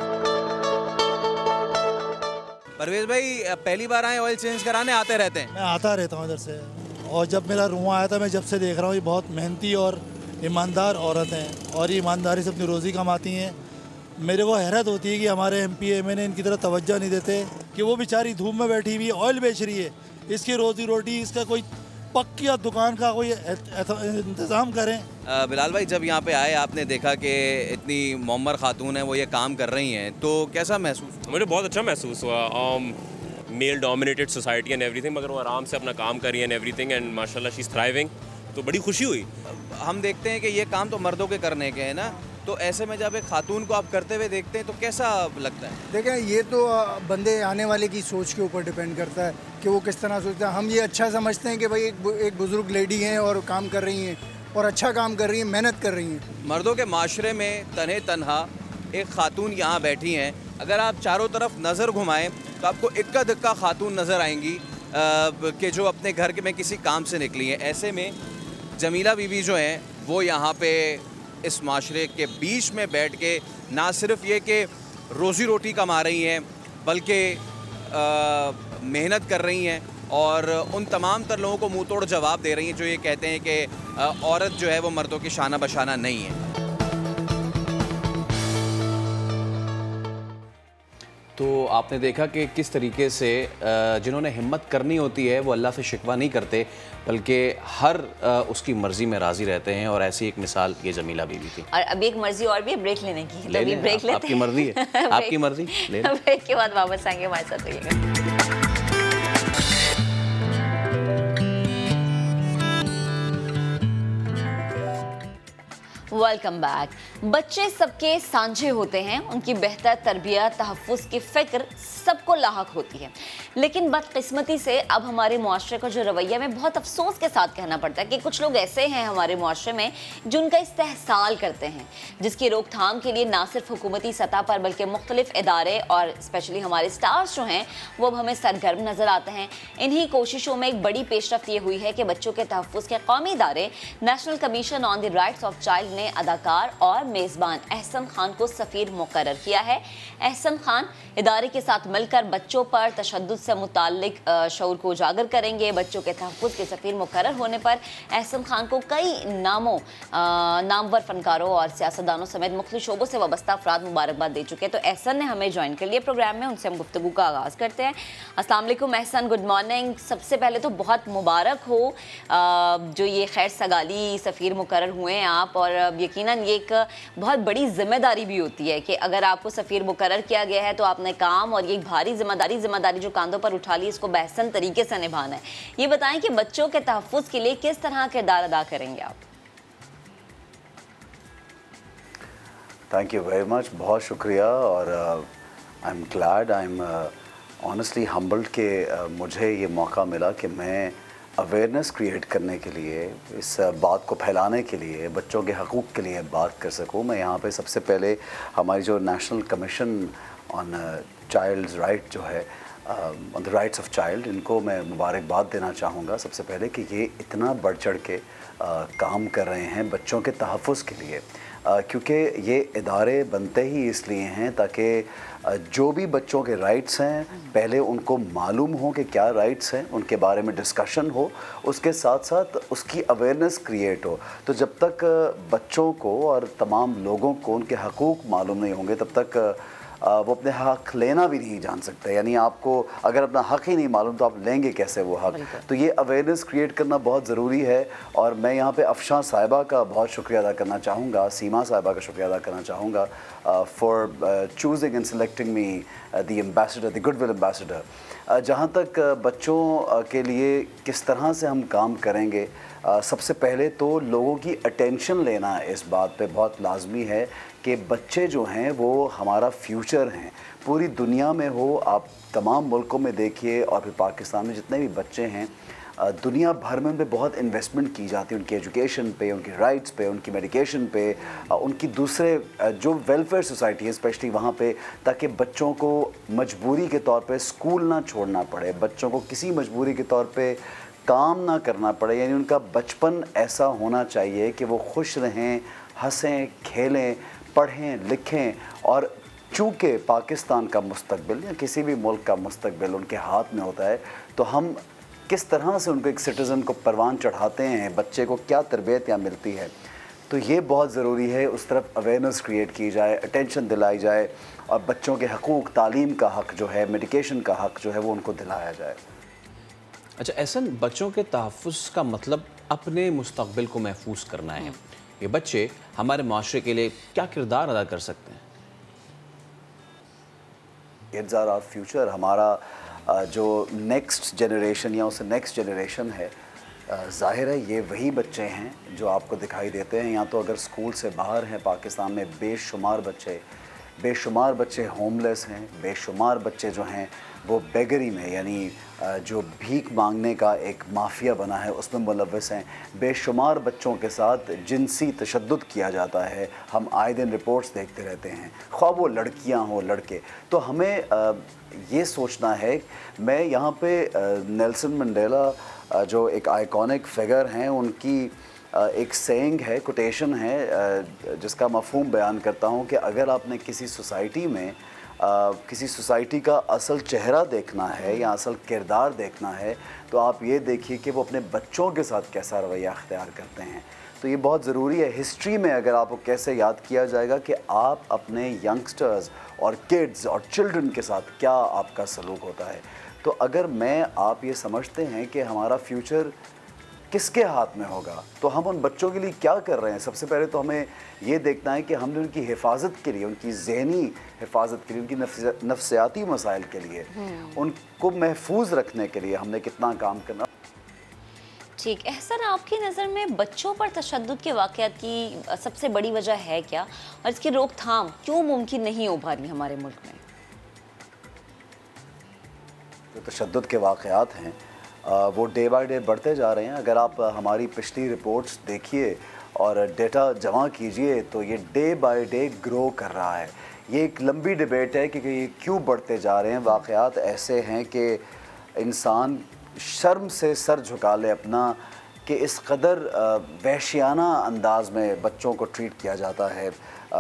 परवेज़ भाई पहली बार आए ऑयल चेंज कराने? आते रहते हैं? मैं आता रहता हूँ इधर से, और जब मेरा रुआ आया था, मैं जब से देख रहा हूँ ये बहुत मेहनती और ईमानदार औरत हैं और ये ईमानदारी से अपनी रोज़ी कमाती हैं। मेरे को हैरत होती है कि हमारे MP MA ने इनकी तरफ तवज्जो नहीं देते कि वो बेचारी धूप में बैठी हुई ऑयल बेच रही है, इसकी रोज़ी रोटी, इसका कोई पक्की दुकान का कोई इंतज़ाम करें। बिलाल भाई जब यहाँ पे आए आपने देखा कि इतनी मोमर खातून है वो ये काम कर रही हैं, तो कैसा महसूस? मुझे बहुत अच्छा महसूस हुआ। Male dominated society and everything, मगर वो आराम से अपना काम कर रही है एवरीथिंग, एंड माशाल्लाह शी इज़ थ्राइविंग, तो बड़ी खुशी हुई। हम देखते हैं कि ये काम तो मर्दों के करने के हैं ना, तो ऐसे में जब एक खातून को आप करते हुए देखते हैं तो कैसा लगता है? देखें, ये तो बंदे आने वाले की सोच के ऊपर डिपेंड करता है कि वो किस तरह सोचता है। हम ये अच्छा समझते हैं कि भाई एक बुज़ुर्ग लेडी हैं और काम कर रही हैं और अच्छा काम कर रही हैं, मेहनत कर रही हैं। मर्दों के माशरे में तन्हे तन्हा एक खातून यहाँ बैठी हैं। अगर आप चारों तरफ नज़र घुमाएं तो आपको इक्का दुक्का खातून नज़र आएंगी कि जो अपने घर के में किसी काम से निकली हैं। ऐसे में जमीला बीबी जो हैं वो यहाँ पे इस माशरे के बीच में बैठ के ना सिर्फ ये कि रोज़ी रोटी कमा रही हैं, बल्कि मेहनत कर रही हैं और उन तमाम तर लोगों को मुँह तोड़ जवाब दे रही हैं जो ये कहते हैं कि औरत जो है वो मर्दों की शाना बशाना नहीं है। तो आपने देखा कि किस तरीके से जिन्होंने हिम्मत करनी होती है वो अल्लाह से शिकवा नहीं करते, बल्कि हर उसकी मर्ज़ी में राज़ी रहते हैं, और ऐसी एक मिसाल ये जमीला बीबी थी। और अभी एक मर्जी और भी है ब्रेक लेने की, तो अभी ब्रेक लेते हैं। आपकी मर्जी है, आपकी मर्जी। ब्रेक के बाद वापस आएंगे, हमारे साथ रहिएगा। Welcome back. बच्चे सबके सांझे होते हैं, उनकी बेहतर तरबियत, तहफ़्फ़ुज़ की फ़िक्र सबको लाहक होती है, लेकिन बदकिस्मती से अब हमारे मुआशरे का जो रवैया में बहुत अफसोस के साथ कहना पड़ता है कि कुछ लोग ऐसे हैं हमारे मुआशरे में जो उनका इस्तेहसाल करते हैं, जिसकी रोकथाम के लिए ना सिर्फ हुकूमती सतह पर बल्कि मुख्तलिफ इदारे और स्पेशली हमारे स्टार्स जो हैं वो अब हमें सरगर्म नज़र आते हैं। इन्हीं कोशिशों में एक बड़ी पेशरफ्त ये हुई है कि बच्चों के तहफ़्फ़ुज़ के कौमी इदारे national commission on the rights of child ने अदाकार और मेज़बान एहसन खान को सफ़ीर मुकर्रर किया है। एहसन खान इदारे के साथ मिलकर बच्चों पर तशद्दुद से मुताल्लिक शऊर को उजागर करेंगे। बच्चों के तहफ़्फ़ुज़ के सफ़ीर मुकर्रर होने पर एहसन खान को कई नामवर फ़नकारों और सियासतदानों समेत मुख्तलिफ शोबों से वाबस्ता अफराद मुबारकबाद दे चुके हैं। तो एहसन ने हमें ज्वाइन कर लिया प्रोग्राम में, उनसे हम गुफ्तगू का आगाज़ करते हैं। अस्सलाम वालेकुम एहसन, गुड मॉर्निंग। सबसे पहले तो बहुत मुबारक हो जो ये खैर सगाली सफ़ीर मुकर्रर हुए हैं आप, और अब यकीनन ये एक बहुत बड़ी जिम्मेदारी भी होती है कि अगर आपको सफ़ीर मुकर्रर किया गया है तो आपने काम और ये एक भारी जिम्मेदारी जो कांधों पर उठा ली, इसको बेहसन तरीके से निभाना है। ये बताएं कि बच्चों के तहफ़्फ़ुज़ के लिए किस तरह किरदार अदा करेंगे आप? थैंक यू वेरी मच, बहुत शुक्रिया। और I am glad, I am honestly humbled कि मुझे ये मौका मिला कि मैं अवेयरनेस क्रिएट करने के लिए, इस बात को फैलाने के लिए, बच्चों के हकूक़ के लिए बात कर सकूं। मैं यहाँ पे सबसे पहले हमारी जो national commission on child's right जो है, on the rights of child, इनको मैं मुबारकबाद देना चाहूँगा सबसे पहले कि ये इतना बढ़ चढ़ के काम कर रहे हैं बच्चों के तहफ़्फ़ुज़ के लिए, क्योंकि ये इदारे बनते ही इसलिए हैं ताकि जो भी बच्चों के राइट्स हैं पहले उनको मालूम हो कि क्या राइट्स हैं, उनके बारे में डिस्कशन हो, उसके साथ साथ उसकी अवेयरनेस क्रिएट हो। तो जब तक बच्चों को और तमाम लोगों को उनके हकूक़ मालूम नहीं होंगे तब तक वो अपने हक़ लेना भी नहीं जान सकते। यानी आपको अगर अपना हक़ ही नहीं मालूम तो आप लेंगे कैसे वो हक़? तो ये अवेयरनेस क्रिएट करना बहुत ज़रूरी है। और मैं यहाँ पे अफशां साहिबा का बहुत शुक्रिया अदा करना चाहूँगा, सीमा साहिबा का शुक्रिया अदा करना चाहूँगा for choosing and selecting me the ambassador, the goodwill ambassador. जहाँ तक बच्चों के लिए किस तरह से हम काम करेंगे, सबसे पहले तो लोगों की अटेंशन लेना इस बात पे बहुत लाजमी है कि बच्चे जो हैं वो हमारा फ्यूचर हैं। पूरी दुनिया में हो, आप तमाम मुल्कों में देखिए और फिर पाकिस्तान में जितने भी बच्चे हैं, दुनिया भर में उन पर बहुत इन्वेस्टमेंट की जाती है, उनकी एजुकेशन पे, उनकी राइट्स पे, उनकी मेडिकेशन पे, उनकी दूसरे जो वेलफेयर सोसाइटी है स्पेशली वहाँ पे, ताकि बच्चों को मजबूरी के तौर पे स्कूल ना छोड़ना पड़े, बच्चों को किसी मजबूरी के तौर पे काम ना करना पड़े। यानी उनका बचपन ऐसा होना चाहिए कि वो खुश रहें, हंसें, खेलें, पढ़ें, लिखें। और चूँकि पाकिस्तान का मुस्तकबिल या किसी भी मुल्क का मुस्तकबिल उनके हाथ में होता है, तो हम किस तरह से उनको एक सिटीज़न को परवान चढ़ाते हैं, बच्चे को क्या तरबियत यहाँ मिलती है, तो ये बहुत ज़रूरी है। उस तरफ अवेयरनेस क्रिएट की जाए, अटेंशन दिलाई जाए और बच्चों के हकूक़, तालीम का हक़ जो है, मेडिकेशन का हक़ जो है वो उनको दिलाया जाए। अच्छा एहसन, बच्चों के तहफ़्फ़ुज़ का मतलब अपने मुस्तक़बिल को महफूज करना है। ये बच्चे हमारे माशरे के लिए क्या किरदार अदा कर सकते हैं? Kids are our future. हमारा जो नेक्स्ट जनरेशन या उससे नेक्स्ट जनरेशन है, ज़ाहिर है ये वही बच्चे हैं जो आपको दिखाई देते हैं। या तो अगर स्कूल से बाहर हैं पाकिस्तान में बेशुमार बच्चे होमलेस हैं, बेशुमार बच्चे जो हैं वो बेगरी में, यानी जो भीख मांगने का एक माफिया बना है उसमें मुलव्वस हैं। बेशुमार बच्चों के साथ जिनसी तशद्दुद किया जाता है, हम आए दिन रिपोर्ट्स देखते रहते हैं, ख्वाह वो लड़कियां हो लड़के। तो हमें ये सोचना है, मैं यहाँ पे नेल्सन मंडेला जो एक आइकॉनिक फिगर हैं, उनकी एक सेइंग है, कोटेशन है जिसका मफहूम बयान करता हूँ कि अगर आपने किसी सोसाइटी में किसी सोसाइटी का असल चेहरा देखना है या असल किरदार देखना है तो आप ये देखिए कि वो अपने बच्चों के साथ कैसा रवैया अख्तियार करते हैं। तो ये बहुत ज़रूरी है। हिस्ट्री में अगर आपको कैसे याद किया जाएगा कि आप अपने यंगस्टर्स और किड्स और चिल्ड्रन के साथ क्या आपका सलूक होता है। तो अगर आप ये समझते हैं कि हमारा फ्यूचर किसके हाथ में होगा, तो हम उन बच्चों के लिए क्या कर रहे हैं। सबसे पहले तो हमें ये देखना है कि हमने उनकी हिफाजत के लिए, उनकी ज़हनी हिफाजत के लिए, उनकी नफ्सियाती मसाइल के लिए, उनको महफूज रखने के लिए हमने कितना काम करना। ठीक। एहसन, आपकी नज़र में बच्चों पर तशद्दुद के वाक़यात की सबसे बड़ी वजह है क्या, और इसकी रोकथाम क्यों मुमकिन नहीं हो पा रही हमारे मुल्क में? जो तशद्दुद के वाक़यात हैं वो डे बाय डे बढ़ते जा रहे हैं। अगर आप हमारी पिछली रिपोर्ट्स देखिए और डेटा जमा कीजिए तो ये डे बाय डे ग्रो कर रहा है। ये एक लंबी डिबेट है कि ये क्यों बढ़ते जा रहे हैं। वाक़यात ऐसे हैं कि इंसान शर्म से सर झुका ले अपना कि इस कदर वहशियाना अंदाज में बच्चों को ट्रीट किया जाता है।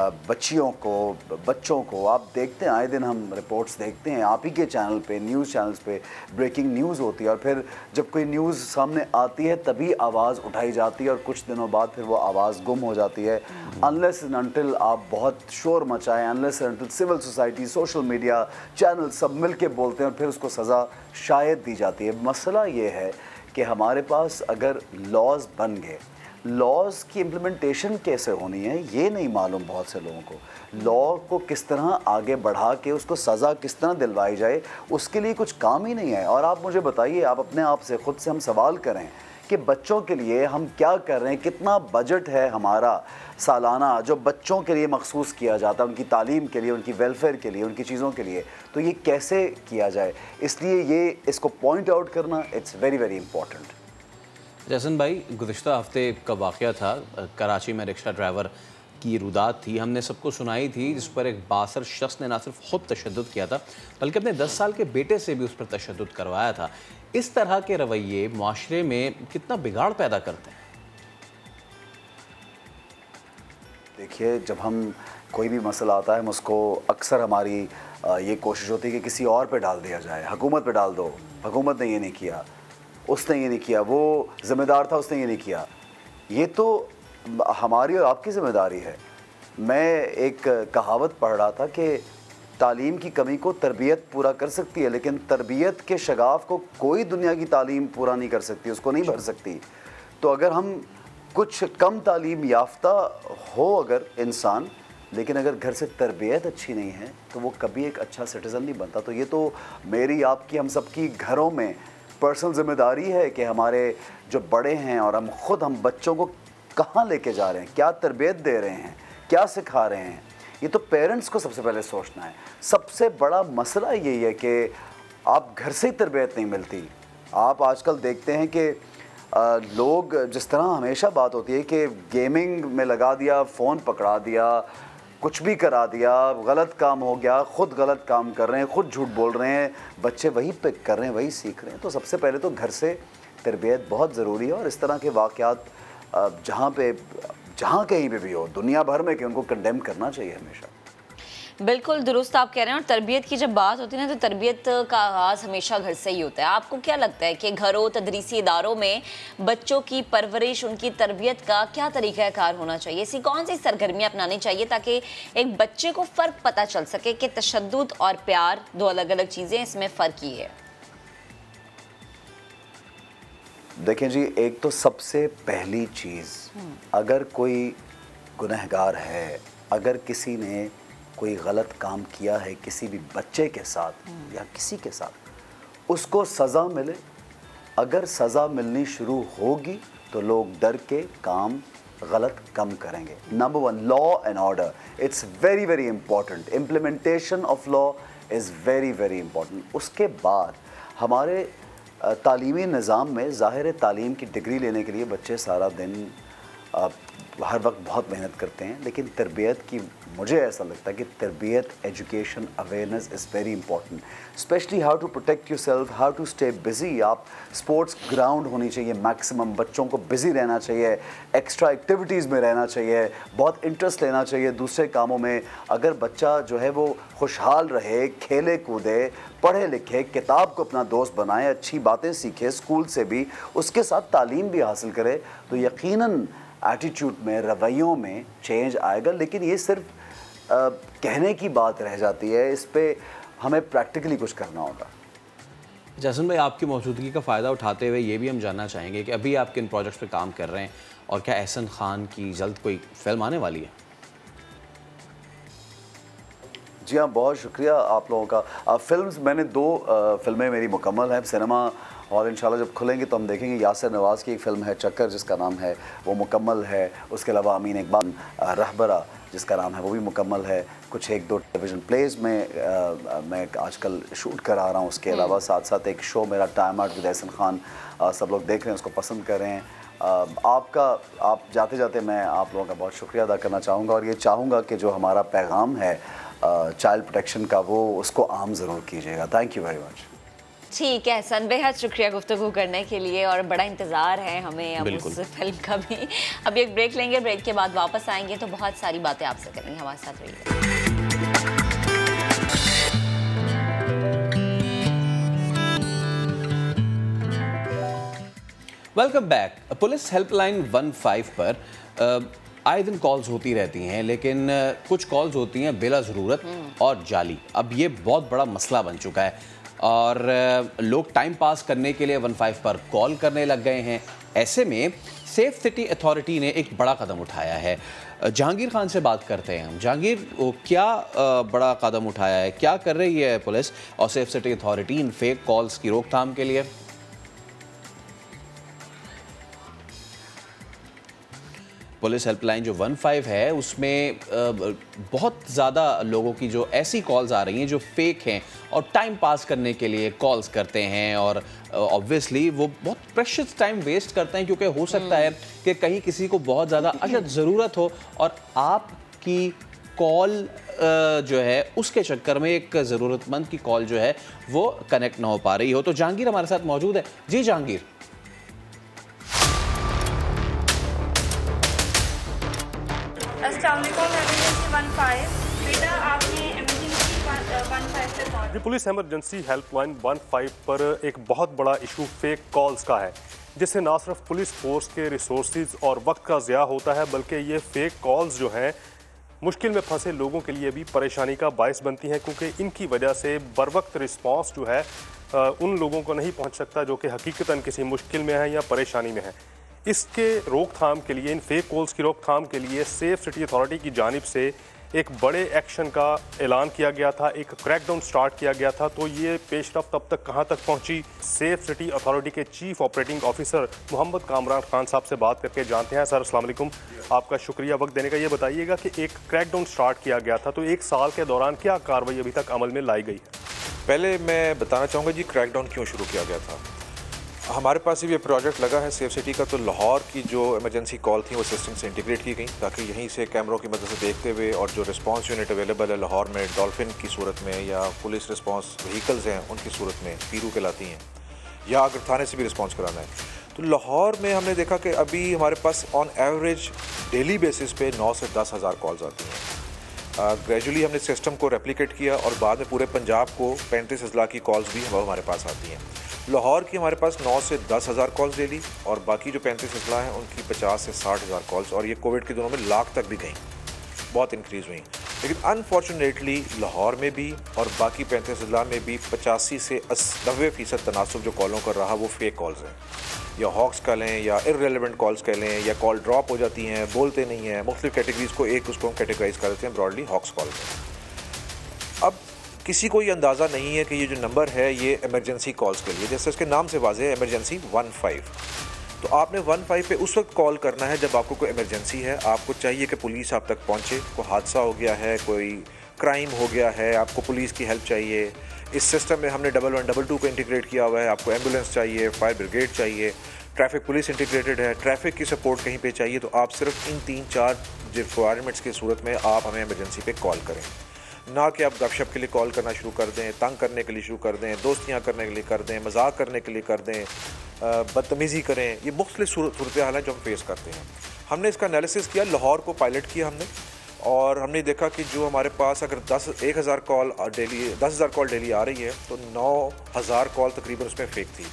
बच्चों को आप देखते हैं, आए दिन हम रिपोर्ट्स देखते हैं, आप ही के चैनल पे, न्यूज़ चैनल्स पे ब्रेकिंग न्यूज़ होती है और फिर जब कोई न्यूज़ सामने आती है तभी आवाज़ उठाई जाती है और कुछ दिनों बाद फिर वो आवाज़ गुम हो जाती है। अनलेस एंड अनटिल आप बहुत शोर मचाएं, unless and until civil society, social media, channel सब मिल के बोलते हैं और फिर उसको सज़ा शायद दी जाती है। मसला ये है कि हमारे पास अगर लॉज बन गए लॉज की इम्प्लीमेंटेशन कैसे होनी है ये नहीं मालूम बहुत से लोगों को। लॉ को किस तरह आगे बढ़ा के उसको सज़ा किस तरह दिलवाई जाए, उसके लिए कुछ काम ही नहीं है। और आप मुझे बताइए, आप अपने आप से खुद से हम सवाल करें कि बच्चों के लिए हम क्या कर रहे हैं, कितना बजट है हमारा सालाना जो बच्चों के लिए मखसूस किया जाता है, उनकी तालीम के लिए, उनकी वेलफेयर के लिए, उनकी चीज़ों के लिए, तो ये कैसे किया जाए। इसलिए ये इसको पॉइंट आउट करना it's very very important. Jason भाई, गुज़िश्ता हफ्ते का वाक़या था, कराची में रिक्शा ड्राइवर की रुदात थी, हमने सबको सुनाई थी, जिस पर एक 62 शख्स ने ना सिर्फ खुद तशद्दुद किया था बल्कि अपने 10 साल के बेटे से भी उस पर तशद्दुद करवाया था। इस तरह के रवैये माशरे में कितना बिगाड़ पैदा करते हैं। देखिए, जब हम कोई भी मसला आता है, उसको अक्सर हमारी ये कोशिश होती है कि किसी और पे डाल दिया जाए, हुकूमत पे डाल दो, हुकूमत ने ये नहीं किया, उसने ये नहीं किया, वो ज़िम्मेदार था, उसने ये नहीं किया। ये तो हमारी और आपकी ज़िम्मेदारी है। मैं एक कहावत पढ़ रहा था कि तालीम की कमी को तरबियत पूरा कर सकती है, लेकिन तरबियत के शगाफ को कोई दुनिया की तालीम पूरा नहीं कर सकती, उसको नहीं भर सकती। तो अगर हम कुछ कम तालीम याफ्ता हो अगर इंसान, लेकिन अगर घर से तरबियत अच्छी नहीं है तो वो कभी एक अच्छा सिटीज़न नहीं बनता। तो ये तो मेरी, आपकी, हम सबकी घरों में पर्सनल ज़िम्मेदारी है कि हमारे जो बड़े हैं और हम बच्चों को कहाँ लेके जा रहे हैं, क्या तरबियत दे रहे हैं, क्या सिखा रहे हैं, ये तो पेरेंट्स को सबसे पहले सोचना है। सबसे बड़ा मसला यही है कि आप घर से ही तरबियत नहीं मिलती। आप आजकल देखते हैं कि लोग, जिस तरह हमेशा बात होती है कि गेमिंग में लगा दिया, फ़ोन पकड़ा दिया, कुछ भी करा दिया, गलत काम हो गया, ख़ुद गलत काम कर रहे हैं, ख़ुद झूठ बोल रहे हैं, बच्चे वही पिक कर रहे हैं, वही सीख रहे हैं। तो सबसे पहले तो घर से तरबियत बहुत ज़रूरी है। और इस तरह के वाक़यात जहाँ कहीं पे भी हो दुनिया भर में, कि उनको कंडेम करना चाहिए हमेशा। बिल्कुल दुरुस्त आप कह रहे हैं। और तरबियत की जब बात होती है ना, तो तरबियत का आगाज़ हमेशा घर से ही होता है। आपको क्या लगता है कि घरों, तदरीसी इदारों में बच्चों की परवरिश, उनकी तरबियत का क्या तरीक़ाकार होना चाहिए? ऐसी कौन सी सरगर्मियाँ अपनानी चाहिए ताकि एक बच्चे को फ़र्क पता चल सके कि तशद्दुद और प्यार दो अलग अलग चीज़ें, इसमें फ़र्क ही है? देखें जी, एक तो सबसे पहली चीज़, अगर कोई गुनहगार है, अगर किसी ने कोई गलत काम किया है किसी भी बच्चे के साथ या किसी के साथ, उसको सज़ा मिले। अगर सज़ा मिलनी शुरू होगी तो लोग डर के काम गलत कम करेंगे। Number 1, law and order, it's very very important. Implementation of law is very very important. उसके बाद हमारे तालीमी निज़ाम में, ज़ाहिर तालीम की डिग्री लेने के लिए बच्चे सारा दिन हर वक्त बहुत मेहनत करते हैं, लेकिन तरबियत की, मुझे ऐसा लगता है कि तरबियत, education, awareness is very important. Specially how to protect yourself, how to stay busy. आप स्पोर्ट्स ग्राउंड होनी चाहिए मैक्सिमम, बच्चों को बिज़ी रहना चाहिए, एक्स्ट्रा एक्टिविटीज़ में रहना चाहिए, बहुत इंटरेस्ट लेना चाहिए दूसरे कामों में। अगर बच्चा जो है वो खुशहाल रहे, खेले कूदे, पढ़े लिखे, किताब को अपना दोस्त बनाए, अच्छी बातें सीखे स्कूल से भी, उसके साथ तालीम भी हासिल करे, तो यकीनन एटीट्यूड में, रवैयों में चेंज आएगा। लेकिन ये सिर्फ कहने की बात रह जाती है, इस पे हमें प्रैक्टिकली कुछ करना होगा। जैसन भाई, आपकी मौजूदगी का फ़ायदा उठाते हुए ये भी हम जानना चाहेंगे कि अभी आप किन प्रोजेक्ट्स पे काम कर रहे हैं और क्या एहसन खान की जल्द कोई फिल्म आने वाली है? जी हाँ, बहुत शुक्रिया आप लोगों का। फिल्म्स, मैंने 2 फिल्में मेरी मुकम्मल हैं सिनेमा, और इंशाल्लाह जब खुलेंगे तो हम देखेंगे। यासिर नवाज़ की एक फ़िल्म है चक्कर, जिसका नाम है, वो मुकम्मल है। उसके अलावा अमीन इकबाल रहबरा, जिसका नाम है, वो भी मुकम्मल है। कुछ 1-2 टेलीविज़न प्लेज़ में मैं आजकल शूट करा रहा हूँ। उसके अलावा साथ साथ एक शो मेरा time out with Ehsan Khan, सब लोग देख रहे हैं, उसको पसंद कर रहे हैं। आप जाते जाते मैं आप लोगों का बहुत शुक्रिया अदा करना चाहूँगा, और ये चाहूँगा कि जो हमारा पैगाम है चाइल्ड प्रोटेक्शन का, वो उसको आम ज़रूर कीजिएगा। Thank you very much. ठीक है हसन, बेहद शुक्रिया गुफ्तगू करने के लिए, और बड़ा इंतज़ार है हमें अब उस फिल्म का भी। अब एक ब्रेक लेंगे, ब्रेक के बाद वापस आएंगे तो बहुत सारी बातें आपसे करेंगे। हमारे साथ रहिए। Welcome back. पुलिस हेल्पलाइन 15 पर आए दिन कॉल्स होती रहती हैं, लेकिन कुछ कॉल्स होती हैं बिला ज़रूरत और जाली। अब ये बहुत बड़ा मसला बन चुका है और लोग टाइम पास करने के लिए 15 पर कॉल करने लग गए हैं, ऐसे में सेफ सिटी अथॉरिटी ने एक बड़ा कदम उठाया है। जहांगीर खान से बात करते हैं हम। जहांगीर, क्या बड़ा कदम उठाया है, क्या कर रही है पुलिस और सेफ सिटी अथॉरिटी इन फेक कॉल्स की रोकथाम के लिए? पुलिस हेल्पलाइन जो 15 है उसमें बहुत ज़्यादा लोगों की जो ऐसी कॉल्स आ रही हैं जो फेक हैं और टाइम पास करने के लिए कॉल्स करते हैं, और ऑब्वियसली वो बहुत प्रेशियस टाइम वेस्ट करते हैं, क्योंकि हो सकता है कि कहीं किसी को बहुत ज़्यादा अशद ज़रूरत हो और आपकी कॉल जो है उसके चक्कर में एक ज़रूरतमंद की कॉल जो है वो कनेक्ट ना हो पा रही हो। तो जहांगीर हमारे साथ मौजूद है। जी जहांगीर। जी, पुलिस इमरजेंसी हेल्पलाइन 15 पर एक बहुत बड़ा इशू फेक कॉल्स का है, जिससे ना सिर्फ पुलिस फोर्स के रिसोर्सेज और वक्त का ज़िया होता है, बल्कि ये फेक कॉल्स जो हैं मुश्किल में फंसे लोगों के लिए भी परेशानी का बायस बनती हैं, क्योंकि इनकी वजह से बरवक्त रिस्पांस जो है उन लोगों को नहीं पहुंच सकता जो कि हकीकतन किसी मुश्किल में है या परेशानी में है। इसके रोकथाम के लिए, इन फेक कॉल्स की रोकथाम के लिए सेफ सिटी अथॉरिटी की जानिब से एक बड़े एक्शन का ऐलान किया गया था, एक क्रैकडाउन स्टार्ट किया गया था। तो ये पेशरफ्त अब तक कहाँ तक पहुँची, सेफ सिटी अथॉरिटी के chief operating officer Mohammad Kamran Khan साहब से बात करके जानते हैं। सर अस्सलाम वालेकुम, आपका शुक्रिया वक्त देने का। ये बताइएगा कि एक क्रैकडाउन स्टार्ट किया गया था, तो एक साल के दौरान क्या कार्रवाई अभी तक अमल में लाई गई है? पहले मैं बताना चाहूँगा जी क्रैकडाउन क्यों शुरू किया गया था। हमारे पास ये प्रोजेक्ट लगा है सेफ सिटी का, तो लाहौर की जो इमरजेंसी कॉल थी वो सिस्टम से इंटीग्रेट की गई, ताकि यहीं से कैमरों की मदद से देखते हुए और जो रिस्पांस यूनिट अवेलेबल है लाहौर में डॉल्फिन की सूरत में या पुलिस रिस्पांस व्हीकल्स हैं उनकी सूरत में पीरू कहलाती हैं, या अगर थाने से भी रिस्पांस कराना है, तो लाहौर में हमने देखा कि अभी हमारे पास ऑन एवरेज डेली बेसिस पे 9 से 10 हज़ार कॉल्स आती हैं। ग्रेजुअली हमने सिस्टम को रेप्लिकेट किया और बाद में पूरे पंजाब को 35 अजला की कॉल्स भी हमारे पास आती हैं। लाहौर की हमारे पास 9 से 10 हज़ार कॉल्स डेली, और बाकी जो 35 अजला हैं उनकी 50 से 60 हज़ार कॉल्स, और ये कोविड के दिनों में लाख तक भी गई, बहुत इंक्रीज़ हुई। लेकिन अनफॉर्चुनेटली लाहौर में भी और बाकी 35 अजला में भी 85 से 90% तनासुब जो कॉलों कर रहा वो फेक कॉल्स हैं, या हॉक्स कह लें या इररेलेवेंट कॉल्स कह लें, या कॉल ड्रॉप हो जाती हैं, बोलते नहीं हैं। मुख्तलिफ कैटेगरीज़ को उसको हम कैटेगराइज कर देते हैं ब्रॉडली हॉक्स कॉल में। अब किसी को ये अंदाज़ा नहीं है कि ये जो नंबर है ये इमरजेंसी कॉल्स के लिए, जैसे उसके नाम से वाज़ेह है इमरजेंसी 15। तो आपने 15 पे उस वक्त कॉल करना है जब आपको कोई इमरजेंसी है, आपको चाहिए कि पुलिस आप तक पहुंचे, कोई हादसा हो गया है, कोई क्राइम हो गया है, आपको पुलिस की हेल्प चाहिए। इस सिस्टम में हमने 1122 को इंटीग्रेट किया हुआ है, आपको एम्बुलेंस चाहिए, फायर ब्रिगेड चाहिए, ट्रैफिक पुलिस इंटीग्रेटेड है, ट्रैफिक की सपोर्ट कहीं पे चाहिए, तो आप सिर्फ इन 3-4 रिक्वायरमेंट्स की सूरत में आप हमें इमरजेंसी पे कॉल करें, ना कि आप गपशप के लिए कॉल करना शुरू कर दें, तंग करने के लिए शुरू कर दें, दोस्तियाँ करने के लिए कर दें, मजाक करने के लिए कर दें, बदतमीज़ी करें। ये मुख्तलिफ सूरत हाल है जो हम फेस करते हैं। हमने इसका एनालिसिस किया, लाहौर को पायलट किया हमने, और हमने देखा कि जो हमारे पास अगर 10,000 कॉल डेली आ रही है तो 9,000 कॉल तकरीबन उसमें फेक थी।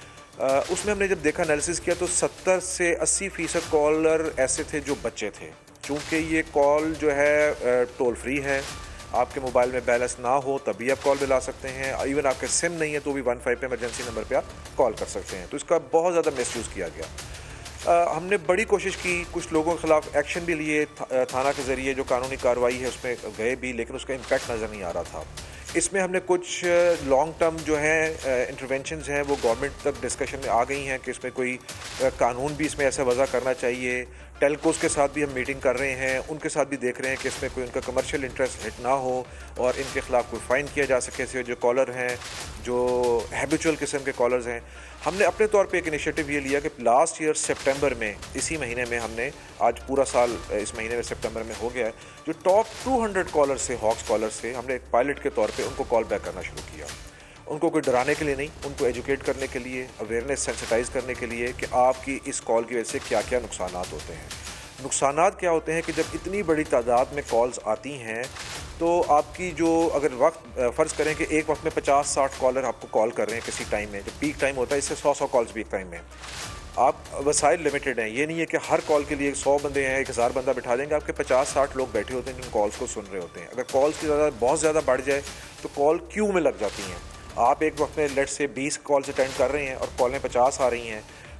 उसमें हमने जब देखा एनालिसिस किया तो 70 से 80% कॉलर ऐसे थे जो बच्चे थे, चूँकि ये कॉल जो है टोल फ्री है, आपके मोबाइल में बैलेंस ना हो तभी आप कॉल मिला सकते हैं, इवन आपके सिम नहीं है तो भी 15 पे इमरजेंसी नंबर पे आप कॉल कर सकते हैं। तो इसका बहुत ज़्यादा मिसयूज़ किया गया। हमने बड़ी कोशिश की, कुछ लोगों के ख़िलाफ़ एक्शन भी लिए, थाना के ज़रिए जो कानूनी कार्रवाई है उसमें गए भी, लेकिन उसका इम्पैक्ट नज़र नहीं आ रहा था। इसमें हमने कुछ लॉन्ग टर्म जो हैं इंटरवेंशंस हैं वो गवर्नमेंट तक डिस्कशन में आ गई हैं कि इसमें कोई कानून भी इसमें ऐसा वज़ा करना चाहिए। टेलकोस के साथ भी हम मीटिंग कर रहे हैं, उनके साथ भी देख रहे हैं कि इसमें कोई उनका कमर्शियल इंटरेस्ट हिट ना हो और इनके ख़िलाफ़ कोई फ़ाइन किया जा सके। ऐसे जो कॉलर हैं, जो हैबिचुअल किस्म के कॉलर्स हैं, हमने अपने तौर पे एक इनिशिएटिव ये लिया कि लास्ट ईयर सितंबर में, इसी महीने में हमने, आज पूरा साल इस महीने में सितंबर में हो गया है, जो टॉप 200 कॉलर से, हॉक्स कॉलर से हमने एक पायलट के तौर पे उनको कॉल बैक करना शुरू किया। उनको कोई डराने के लिए नहीं, उनको एजुकेट करने के लिए, अवेयरनेस सेंसिटाइज करने के लिए कि आपकी इस कॉल की वजह से क्या क्या नुकसानात होते हैं। नुकसानात क्या होते हैं कि जब इतनी बड़ी तादाद में कॉल्स आती हैं तो आपकी जो, अगर वक्त फ़र्ज़ करें कि एक वक्त में 50-60 कॉलर आपको कॉल कर रहे हैं किसी टाइम में, जो पीक टाइम होता है, इससे 100 कॉल्स भी एक टाइम में, आप वसाइल लिमिटेड हैं। ये नहीं है कि हर कॉल के लिए 100 बंदे हैं, 1000 बंदा बिठा देंगे, आपके 50-60 लोग बैठे होते हैं जिन कॉल्स को सुन रहे होते हैं। अगर कॉल्स की बहुत ज़्यादा बढ़ जाए तो कॉल क्यू में लग जाती हैं। आप एक वक्त में लेट से 20 कॉल्स अटेंड कर रहे हैं और कॉलें 50 आ रही हैं,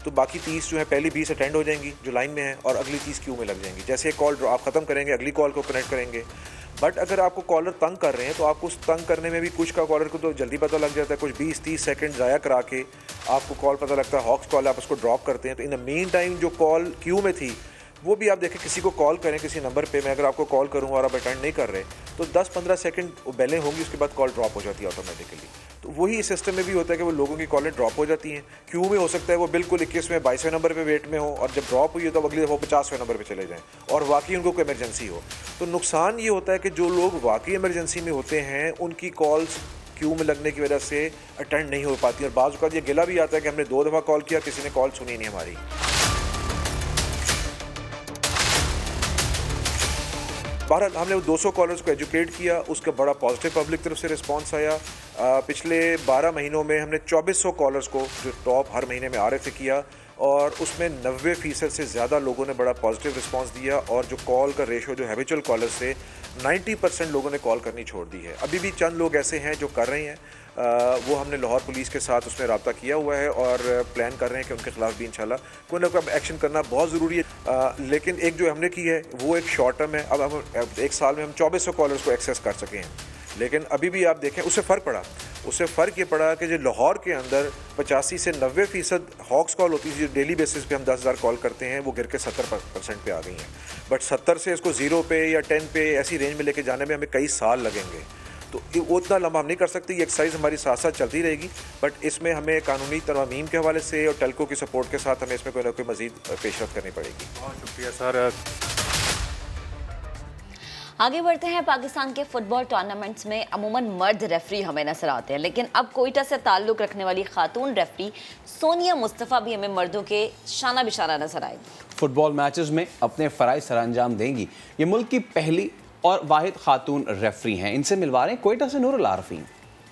तो बाकी 30 जो है पहली 20 अटेंड हो जाएंगी जो लाइन में है और अगली 30 क्यू में लग जाएंगी। जैसे एक कॉल आप ख़त्म करेंगे अगली कॉल को कनेक्ट करेंगे। बट अगर आपको कॉलर तंग कर रहे हैं तो आपको उस तंग करने में भी कुछ का कॉलर को तो जल्दी पता लग जाता है, कुछ 20-30 सेकंड ज़ाया करा के आपको कॉल पता लगता है, हॉक्स कॉल आप उसको ड्रॉप करते हैं। तो इन द मीन टाइम जो कॉल क्यू में थी वो भी आप देखें, किसी को कॉल करें किसी नंबर पे, मैं अगर आपको कॉल करूँ और आप अटेंड नहीं कर रहे तो 10-15 सेकंड बेलें होंगी, उसके बाद कॉल ड्रॉप हो जाती है ऑटोमेटिकली। तो वही इस सिस्टम में भी होता है कि वो लोगों की कॉलें ड्रॉप हो जाती हैं। क्यू में हो सकता है वो बिल्कुल 21वें 22वें नंबर पे वेट में हो और जब ड्रॉप हुई हो तो अगली दफ़ा 50वें नंबर पे चले जाएं और वाकई उनको कोई इमरजेंसी हो। तो नुकसान ये होता है कि जो लोग वाकई इमरजेंसी में होते हैं उनकी कॉल्स क्यू में लगने की वजह से अटेंड नहीं हो पाती और बाज़ औक़ात ये गिला भी आता है कि हमने 2 दफ़ा कॉल किया, किसी ने कॉल सुनी नहीं हमारी। बहरहाल हमने 200 कॉलर्स को एजुकेट किया, उसका बड़ा पॉजिटिव पब्लिक तरफ से रिस्पांस आया। पिछले 12 महीनों में हमने 2400 कॉलर्स को जो टॉप हर महीने में आ रहे थे किया और उसमें 90% से ज़्यादा लोगों ने बड़ा पॉजिटिव रिस्पांस दिया और जो कॉल का रेशो जो हैबिचुअल कॉलर से 90% लोगों ने कॉल करनी छोड़ दी है। अभी भी चंद लोग ऐसे हैं जो कर रहे हैं, वो हमने लाहौर पुलिस के साथ उसमें रब्ता किया हुआ है और प्लान कर रहे हैं कि उनके खिलाफ भी इंशाल्लाह कोई ना कोई एक्शन करना बहुत ज़रूरी है। लेकिन एक जो हमने की है वो एक शॉर्ट टर्म है। अब हम एक साल में हम 2400 कॉलर्स को एक्सेस कर सके हैं, लेकिन अभी भी आप देखें उससे फ़र्क पड़ा। उससे फ़र्क ये पड़ा कि जो लाहौर के अंदर 85 से 90% हॉक्स कॉल होती थी, जो डेली बेसिस पे हम 10,000 कॉल करते हैं, वो गिर के 70% पे आ गई हैं। बट 70 से इसको 0 पे या 10 पे ऐसी रेंज में लेके जाने में हमें कई साल लगेंगे। तो वो उतना लंबा हम नहीं कर सकते। ये एक्सरसाइज हमारी साथ साथ चलती रहेगी, बट इसमें हमें कानूनी तरमीम के हवाले से और टेल्को की सपोर्ट के साथ हमें इसमें कोई ना कोई मज़ीद पेशरफ करनी पड़ेगी। बहुत शुक्रिया सर। आगे बढ़ते हैं। पाकिस्तान के फुटबॉल टूर्नामेंट्स में अमूमन मर्द रेफरी हमें नजर आते हैं, लेकिन अब कोयटा से ताल्लुक़ रखने वाली खातून रेफरी सोनिया मुस्तफ़ा भी हमें मर्दों के शाना बिशाना नजर आएगी। फुटबॉल मैचेस में अपने फ़राइज़ सरअंजाम देंगी। ये मुल्क की पहली और वाहिद खातून रेफरी हैं। इनसे मिलवा रहे हैं कोयटा से नूरुल आरफीन।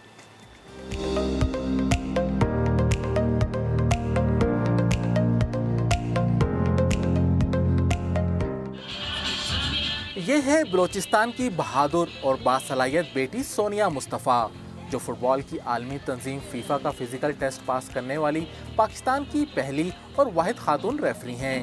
ये है बलोचिस्तान की बहादुर और बासलाहियत बेटी सोनिया मुस्तफ़ा, जो फुटबॉल की आलमी तंजीम फीफा का फिजिकल टेस्ट पास करने वाली पाकिस्तान की पहली और वाहिद खातून रेफरी हैं।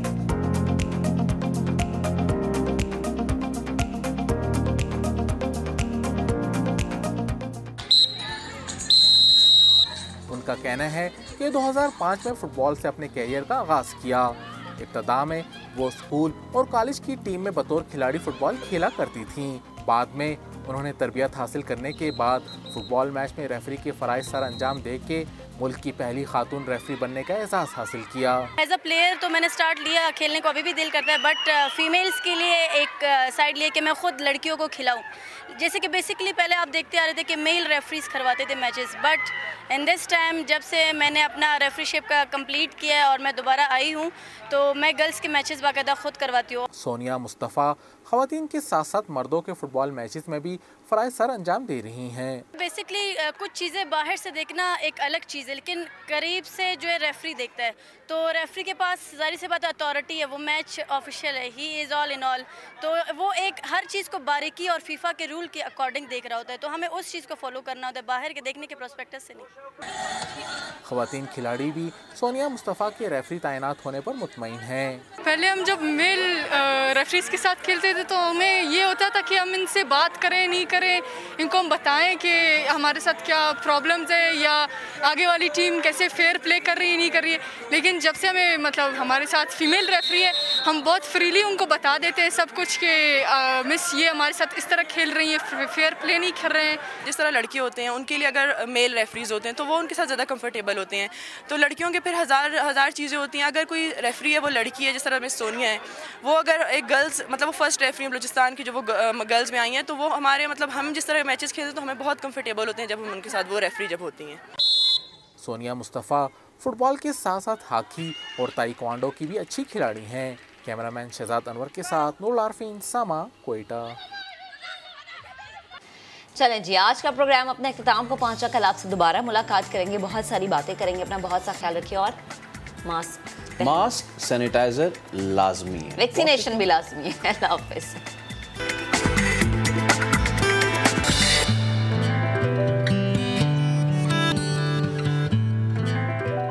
उनका कहना है कि 2005 में फुटबॉल से अपने कैरियर का आगाज़ किया। इब्तदा में वो स्कूल और कॉलेज की टीम में बतौर खिलाड़ी फुटबॉल खेला करती थीं। बाद में उन्होंने तरबियत हासिल करने के बाद फुटबॉल मैच में रेफरी के फ़राइज़ सर अंजाम दे के मुल्क की पहली खातून रेफरी बनने का एहसास हासिल किया। एज अ प्लेयर तो मैंने स्टार्ट लिया खेलने को, अभी भी दिल करता है, बट फीमेल्स के लिए एक साइड लिए कि मैं खुद लड़कियों को खिलाऊं। जैसे कि बेसिकली पहले आप देखते आ रहे थे कि मेल रेफरीज करवाते थे matches, but in this time जब से मैंने अपना रेफरीशिप का कंप्लीट किया और मैं दोबारा आई हूँ तो मैं गर्ल्स के मैचेस बाकायदा खुद करवाती हूँ। सोनिया मुस्तफ़ा ख़वातीन के साथ साथ मर्दों के फुटबॉल मैचेस में भी फ़राइज़ सर अंजाम दे रही हैं। बेसिकली कुछ चीज़ें बाहर से देखना एक अलग चीज़ है, लेकिन करीब से जो है रेफरी देखता है तो रेफरी के पास ज़ाहिर सी बात अथॉरिटी है, वो मैच ऑफिशियल है, he is all in all, तो वो एक हर चीज़ को बारीकी और फीफा के रूल के अकॉर्डिंग देख रहा होता है, तो हमें उस चीज़ को फॉलो करना होता है, बाहर के देखने के प्रोस्पेक्टस से नहीं। ख़वातीन खिलाड़ी भी सोनिया मुस्तफ़ा के रेफरी तैनात होने पर मुतमईन हैं। पहले हम जब मेल रेफरीज के साथ खेलते थे तो हमें ये होता था कि हम इनसे बात करें नहीं करें, इनको हम बताएं कि हमारे साथ क्या प्रॉब्लम्स है या आगे वाली टीम कैसे फेयर प्ले कर रही है नहीं कर रही है, लेकिन जब से हमें मतलब हमारे साथ फीमेल रेफरी है हम बहुत फ्रीली उनको बता देते हैं सब कुछ कि मिस ये हमारे साथ इस तरह खेल रही है, फेयर प्ले नहीं कर रहे हैं। जिस तरह लड़के होते हैं उनके लिए अगर मेल रेफरीज होते हैं तो वो उनके साथ ज़्यादा कंफर्टेबल होते हैं, तो लड़कियों के फिर हज़ार चीज़ें होती हैं। अगर कोई रेफरी है वो लड़की है, जिस तरह मिस सोनिया है, वो अगर एक गर्ल्स मतलब वो फर्स्ट रेफरी बलूचिस्तान की जो वो गर्ल्स में आई हैं, तो वो हमारे मतलब हम जिस तरह मैचेस खेलते हैं तो हमें बहुत कंफर्टेबल होते हैं जब हम उनके साथ वो रेफरी जब होती हैं। सोनिया मुस्तफ़ा फुटबॉल के साथ साथ हॉकी और ताइक्वांडो की भी अच्छी खिलाड़ी हैं। कैमरामैन शहजाद अनवर के साथ नूरुल आरफीन, सामा, कोयटा। चलें जी, आज का प्रोग्राम अपने इख्तिताम को पहुंचा। कल आपसे दोबारा मुलाकात करेंगे, बहुत सारी बातें करेंगे। अपना बहुत सा ख्याल रखिए और मास्क सैनिटाइजर लाजमी है, वैक्सीनेशन भी लाजमी है। अल्लाह हाफ़िज़।